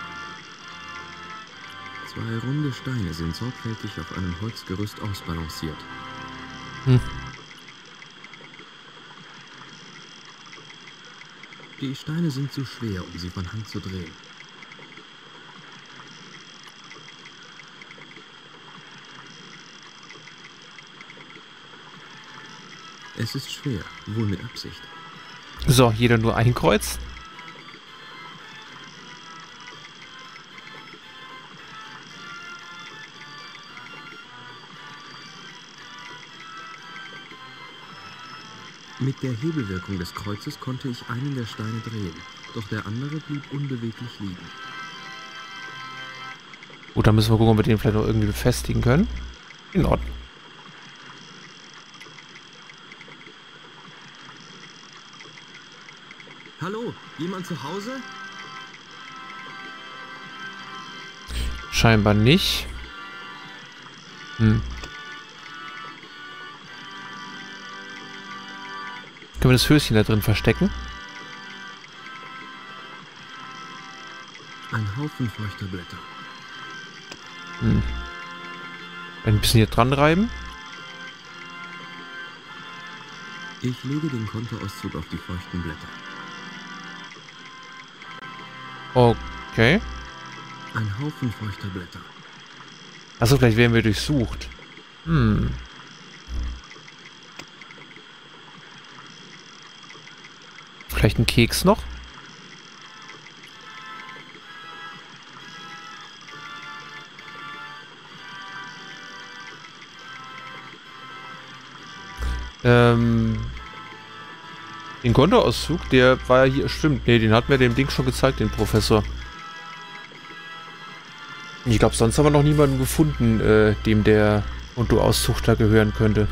Zwei runde Steine sind sorgfältig auf einem Holzgerüst ausbalanciert. Hm. Die Steine sind zu schwer, um sie von Hand zu drehen. Es ist schwer, wohl mit Absicht. So, jeder nur ein Kreuz. Mit der Hebelwirkung des Kreuzes konnte ich einen der Steine drehen, doch der andere blieb unbeweglich liegen. Gut, dann müssen wir gucken, ob wir den vielleicht noch irgendwie befestigen können. In Ordnung. Hallo, jemand zu Hause? Scheinbar nicht. Hm. Können wir das Höschen da drin verstecken? Ein Haufen feuchter Blätter. Hm. Ein bisschen hier dran reiben. Ich lege den Kontoauszug auf die feuchten Blätter. Okay. Ein Haufen feuchter Blätter. Achso, vielleicht werden wir durchsucht. Hm. Vielleicht ein Keks noch? Ähm, den Kontoauszug, der war ja hier, stimmt, nee, den hat mir dem Ding schon gezeigt, den Professor. Ich glaube, sonst haben wir noch niemanden gefunden, äh, dem der Kontoauszug da gehören könnte.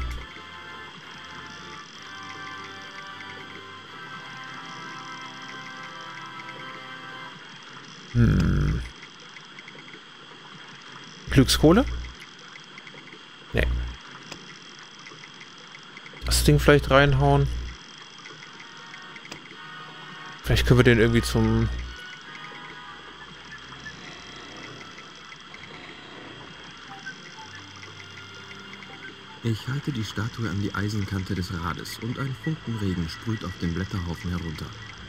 Hm. Glückskohle? Nee. Das Ding vielleicht reinhauen. Vielleicht können wir den irgendwie zum... Ich halte die Statue an die Eisenkante des Rades und ein Funkenregen sprüht auf den Blätterhaufen herunter.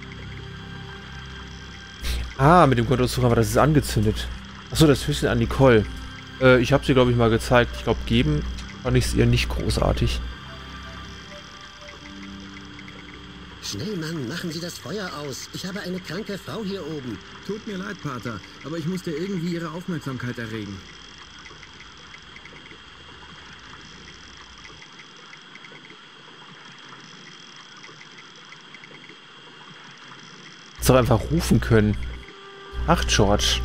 Ah, mit dem Kontoauszug haben wir das ist angezündet. Achso, das Höschen an Nicole. Äh, ich habe sie, glaube ich, mal gezeigt. Ich glaube, geben fand ich es ihr nicht großartig. Schnell, Mann, machen Sie das Feuer aus. Ich habe eine kranke Frau hier oben. Tut mir leid, Pater, aber ich musste irgendwie Ihre Aufmerksamkeit erregen. Hättest doch einfach rufen können. Ach, George.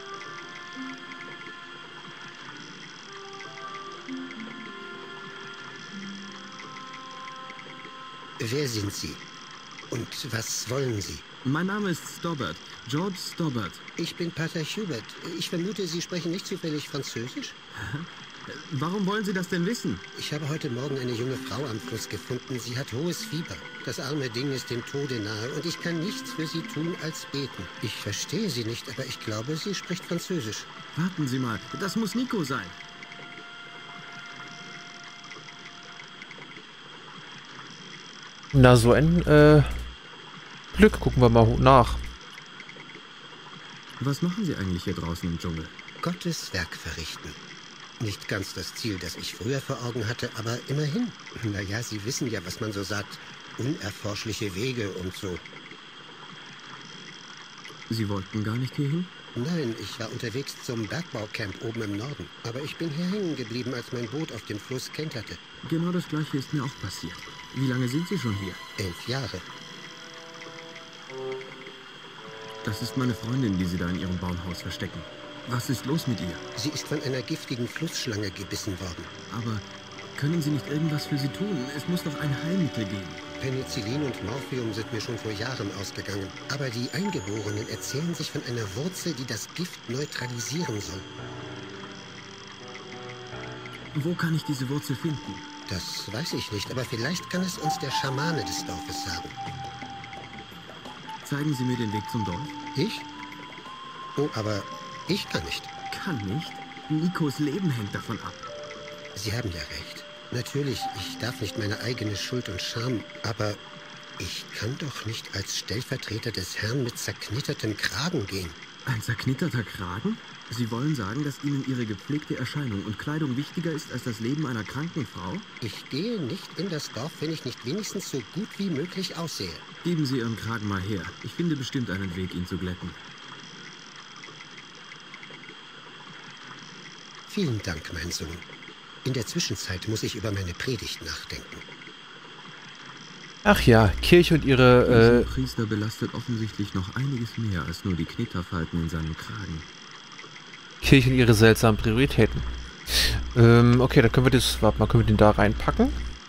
Wer sind Sie? Und was wollen Sie? Mein Name ist Stobbart. George Stobbart. Ich bin Pater Hubert. Ich vermute, Sie sprechen nicht zufällig Französisch? Warum wollen Sie das denn wissen? Ich habe heute Morgen eine junge Frau am Fluss gefunden. Sie hat hohes Fieber. Das arme Ding ist dem Tode nahe und ich kann nichts für sie tun als beten. Ich verstehe sie nicht, aber ich glaube, sie spricht Französisch. Warten Sie mal, das muss Nico sein. Na, so ein äh, Glück. Gucken wir mal nach. Was machen Sie eigentlich hier draußen im Dschungel? Gottes Werk verrichten. Nicht ganz das Ziel, das ich früher vor Augen hatte, aber immerhin. Naja, Sie wissen ja, was man so sagt. Unerforschliche Wege und so. Sie wollten gar nicht hierhin? Nein, ich war unterwegs zum Bergbaugcamp oben im Norden. Aber ich bin hier hängen geblieben, als mein Boot auf dem Fluss kenterte. Genau das Gleiche ist mir auch passiert. Wie lange sind Sie schon hier? Elf Jahre. Das ist meine Freundin, die Sie da in Ihrem Baumhaus verstecken. Was ist los mit ihr? Sie ist von einer giftigen Flussschlange gebissen worden. Aber können Sie nicht irgendwas für sie tun? Es muss doch ein Heilmittel geben. Penicillin und Morphium sind mir schon vor Jahren ausgegangen. Aber die Eingeborenen erzählen sich von einer Wurzel, die das Gift neutralisieren soll. Wo kann ich diese Wurzel finden? Das weiß ich nicht, aber vielleicht kann es uns der Schamane des Dorfes sagen. Zeigen Sie mir den Weg zum Dorf. Ich? Oh, aber ich kann nicht. Kann nicht? Nikos Leben hängt davon ab. Sie haben ja recht. Natürlich, ich darf nicht meine eigene Schuld und Scham, aber ich kann doch nicht als Stellvertreter des Herrn mit zerknittertem Kragen gehen. Ein zerknitterter Kragen? Sie wollen sagen, dass Ihnen Ihre gepflegte Erscheinung und Kleidung wichtiger ist als das Leben einer kranken Frau? Ich gehe nicht in das Dorf, wenn ich nicht wenigstens so gut wie möglich aussehe. Geben Sie Ihren Kragen mal her. Ich finde bestimmt einen Weg, ihn zu glätten. Vielen Dank, mein Sohn. In der Zwischenzeit muss ich über meine Predigt nachdenken. Ach ja, Kirche und ihre... Dieser Äh, Priester belastet offensichtlich noch einiges mehr als nur die Knitterfalten in seinem Kragen. Kirche und ihre seltsamen Prioritäten. Ähm, okay, dann können wir das, warte mal, können wir den da reinpacken?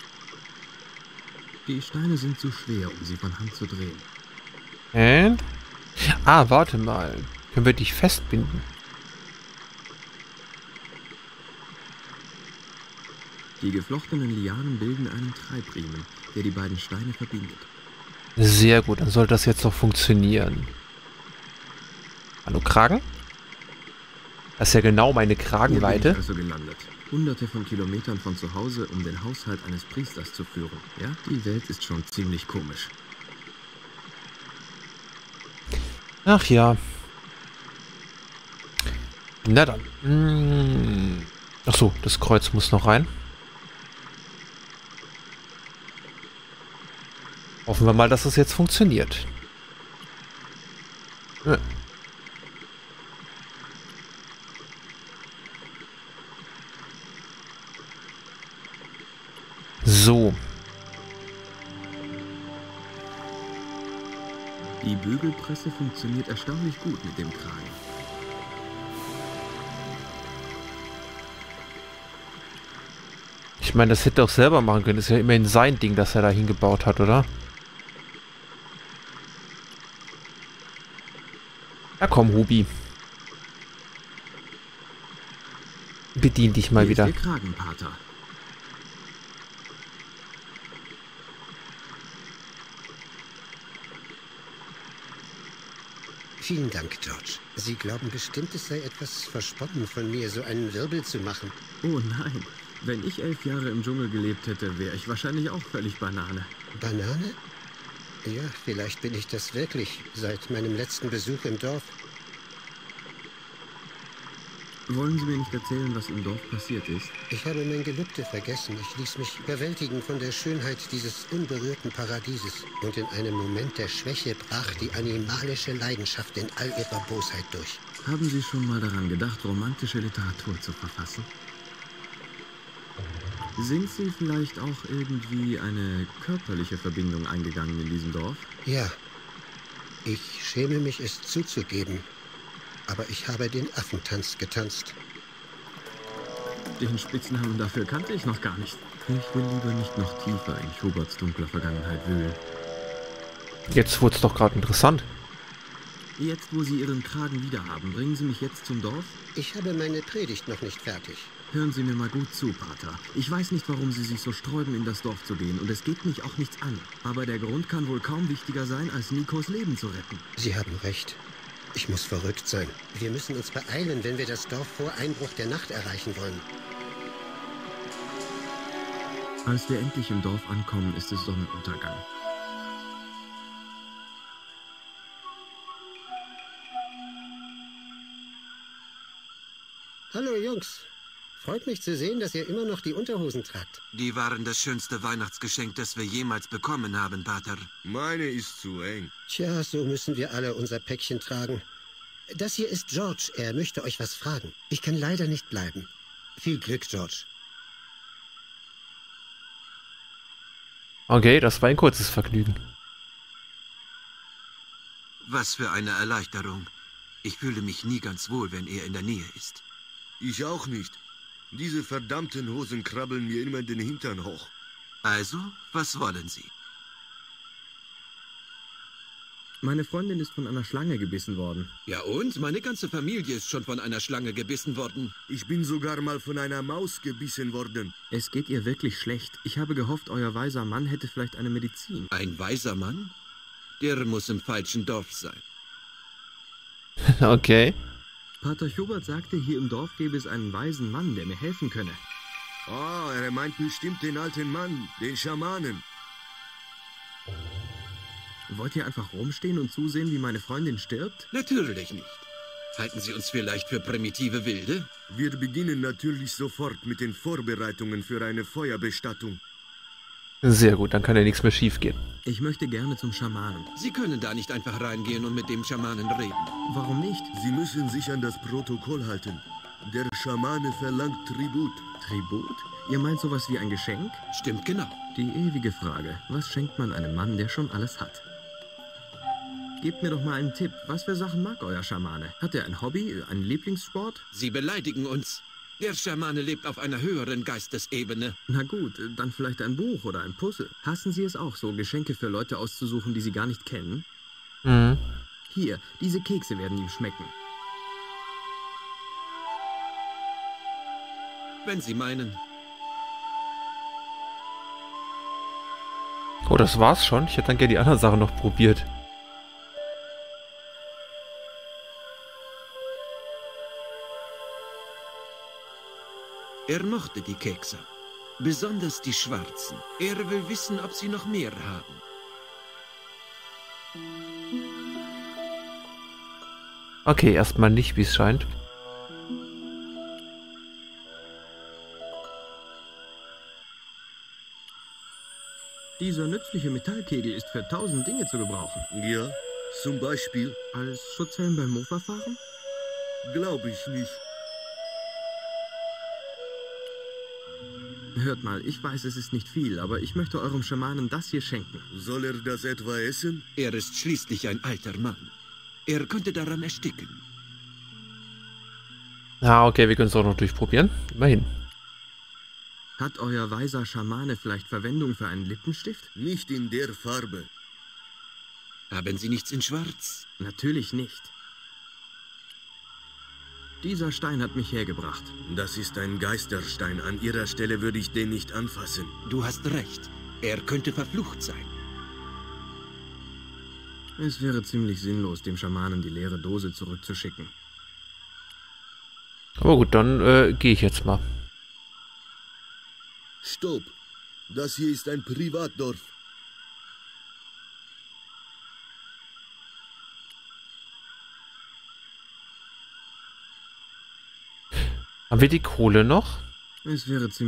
Die Steine sind zu schwer, um sie von Hand zu drehen. Hä? Ah, warte mal. Können wir dich festbinden? Die geflochtenen Lianen bilden einen Treibriemen, der die beiden Steine verbindet. Sehr gut, dann soll das jetzt noch funktionieren. Hallo, Kragen? Das ist ja genau meine Kragenweite. Hier bin ich also gelandet. Hunderte von Kilometern von zu Hause, um den Haushalt eines Priesters zu führen. Ja, die Welt ist schon ziemlich komisch. Ach ja. Na dann. Hm. Ach so, das Kreuz muss noch rein. Hoffen wir mal, dass es jetzt funktioniert. Ja. So. Die Bügelpresse funktioniert erstaunlich gut mit dem Kragen. Ich meine, das hätte er auch selber machen können. Das ist ja immerhin sein Ding, das er da hingebaut hat, oder? Na komm, Hubi. Bedien dich mal Hier wieder. ist der Kragenpater. Vielen Dank, George. Sie glauben bestimmt, es sei etwas versponnen von mir, so einen Wirbel zu machen. Oh nein. Wenn ich elf Jahre im Dschungel gelebt hätte, wäre ich wahrscheinlich auch völlig Banane. Banane? Ja, vielleicht bin ich das wirklich, seit meinem letzten Besuch im Dorf. Wollen Sie mir nicht erzählen, was im Dorf passiert ist? Ich habe mein Gelübde vergessen. Ich ließ mich überwältigen von der Schönheit dieses unberührten Paradieses. Und in einem Moment der Schwäche brach die animalische Leidenschaft in all ihrer Bosheit durch. Haben Sie schon mal daran gedacht, romantische Literatur zu verfassen? Sind Sie vielleicht auch irgendwie eine körperliche Verbindung eingegangen in diesem Dorf? Ja. Ich schäme mich, es zuzugeben. Aber ich habe den Affentanz getanzt. Den Spitznamen dafür kannte ich noch gar nicht. Ich will lieber nicht noch tiefer in Schuberts dunkler Vergangenheit wühlen. Jetzt wurde es doch gerade interessant. Jetzt, wo Sie Ihren Kragen wiederhaben, bringen Sie mich jetzt zum Dorf? Ich habe meine Predigt noch nicht fertig. Hören Sie mir mal gut zu, Pater. Ich weiß nicht, warum Sie sich so sträuben, in das Dorf zu gehen, und es geht mich auch nichts an. Aber der Grund kann wohl kaum wichtiger sein, als Nikos Leben zu retten. Sie haben recht. Ich muss verrückt sein. Wir müssen uns beeilen, wenn wir das Dorf vor Einbruch der Nacht erreichen wollen. Als wir endlich im Dorf ankommen, ist es Sonnenuntergang. Hallo Jungs. Freut mich zu sehen, dass ihr immer noch die Unterhosen tragt. Die waren das schönste Weihnachtsgeschenk, das wir jemals bekommen haben, Pater. Meine ist zu eng. Tja, so müssen wir alle unser Päckchen tragen. Das hier ist George. Er möchte euch was fragen. Ich kann leider nicht bleiben. Viel Glück, George. Okay, das war ein kurzes Vergnügen. Was für eine Erleichterung. Ich fühle mich nie ganz wohl, wenn er in der Nähe ist. Ich auch nicht. Diese verdammten Hosen krabbeln mir immer den Hintern hoch. Also, was wollen Sie? Meine Freundin ist von einer Schlange gebissen worden. Ja und? Meine ganze Familie ist schon von einer Schlange gebissen worden. Ich bin sogar mal von einer Maus gebissen worden. Es geht ihr wirklich schlecht. Ich habe gehofft, euer weiser Mann hätte vielleicht eine Medizin. Ein weiser Mann? Der muss im falschen Dorf sein. Okay. Pater Schubert sagte, hier im Dorf gäbe es einen weisen Mann, der mir helfen könne. Ah, er meint bestimmt den alten Mann, den Schamanen. Wollt ihr einfach rumstehen und zusehen, wie meine Freundin stirbt? Natürlich nicht. Halten Sie uns vielleicht für primitive Wilde? Wir beginnen natürlich sofort mit den Vorbereitungen für eine Feuerbestattung. Sehr gut, dann kann ja nichts mehr schief gehen. Ich möchte gerne zum Schamanen. Sie können da nicht einfach reingehen und mit dem Schamanen reden. Warum nicht? Sie müssen sich an das Protokoll halten. Der Schamane verlangt Tribut. Tribut? Ihr meint sowas wie ein Geschenk? Stimmt genau. Die ewige Frage. Was schenkt man einem Mann, der schon alles hat? gebt mir doch mal einen Tipp. Was für Sachen mag euer Schamane? Hat er ein Hobby, einen Lieblingssport? Sie beleidigen uns. Der Schamane lebt auf einer höheren Geistesebene. Na gut, dann vielleicht ein Buch oder ein Puzzle. Hassen Sie es auch so, Geschenke für Leute auszusuchen, die Sie gar nicht kennen? Mhm. Hier, diese Kekse werden ihm schmecken. Wenn Sie meinen. Oh, das war's schon. Ich hätte dann gerne die anderen Sachen noch probiert. Er mochte die Kekse. Besonders die schwarzen. Er will wissen, ob sie noch mehr haben. Okay, erstmal nicht, wie es scheint. Dieser nützliche Metallkegel ist für tausend Dinge zu gebrauchen. Ja, zum Beispiel? Als Schutzhelm beim Mofa-Fahren? Glaube ich nicht. Hört mal, ich weiß, es ist nicht viel, aber ich möchte eurem Schamanen das hier schenken. Soll er das etwa essen? Er ist schließlich ein alter Mann. Er könnte daran ersticken. Ah, okay, wir können es auch noch durchprobieren. Immerhin. Hat euer weiser Schamane vielleicht Verwendung für einen Lippenstift? Nicht in der Farbe. Haben Sie nichts in Schwarz? Natürlich nicht. Dieser Stein hat mich hergebracht. Das ist ein Geisterstein. An Ihrer Stelle würde ich den nicht anfassen. Du hast recht. Er könnte verflucht sein. Es wäre ziemlich sinnlos, dem Schamanen die leere Dose zurückzuschicken. Aber gut, dann äh, gehe ich jetzt mal. Stopp! Das hier ist ein Privatdorf. Haben wir die Kohle noch? Es wäre ziemlich...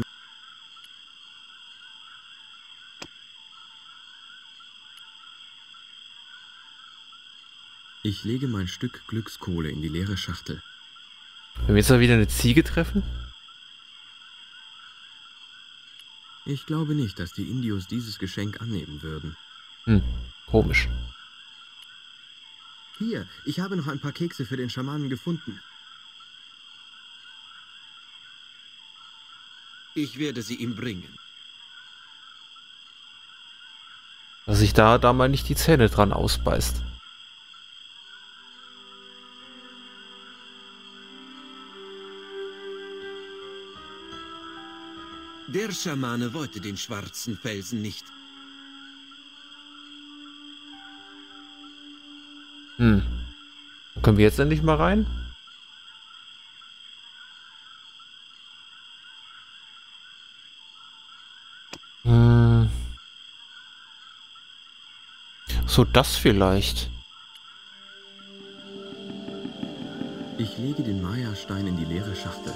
Ich lege mein Stück Glückskohle in die leere Schachtel. Wenn wir jetzt mal wieder eine Ziege treffen? Ich glaube nicht, dass die Indios dieses Geschenk annehmen würden. Hm, komisch. Hier, ich habe noch ein paar Kekse für den Schamanen gefunden. Ich werde sie ihm bringen. Dass sich da, da mal nicht die Zähne dran ausbeißt. Der Schamane wollte den schwarzen Felsen nicht. Hm. Können wir jetzt endlich mal rein? Hm. So, das vielleicht. Ich lege den Maya-Stein in die leere Schachtel.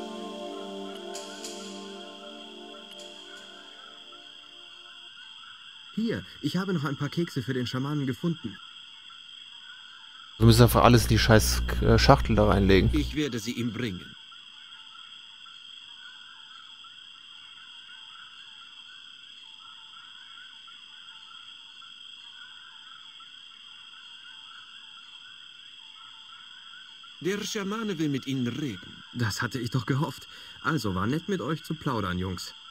Hier, ich habe noch ein paar Kekse für den Schamanen gefunden. Wir müssen einfach alles in die scheiß Schachtel da reinlegen. Ich werde sie ihm bringen. Der Schamane will mit Ihnen reden. Das hatte ich doch gehofft. Also war nett mit euch zu plaudern, Jungs.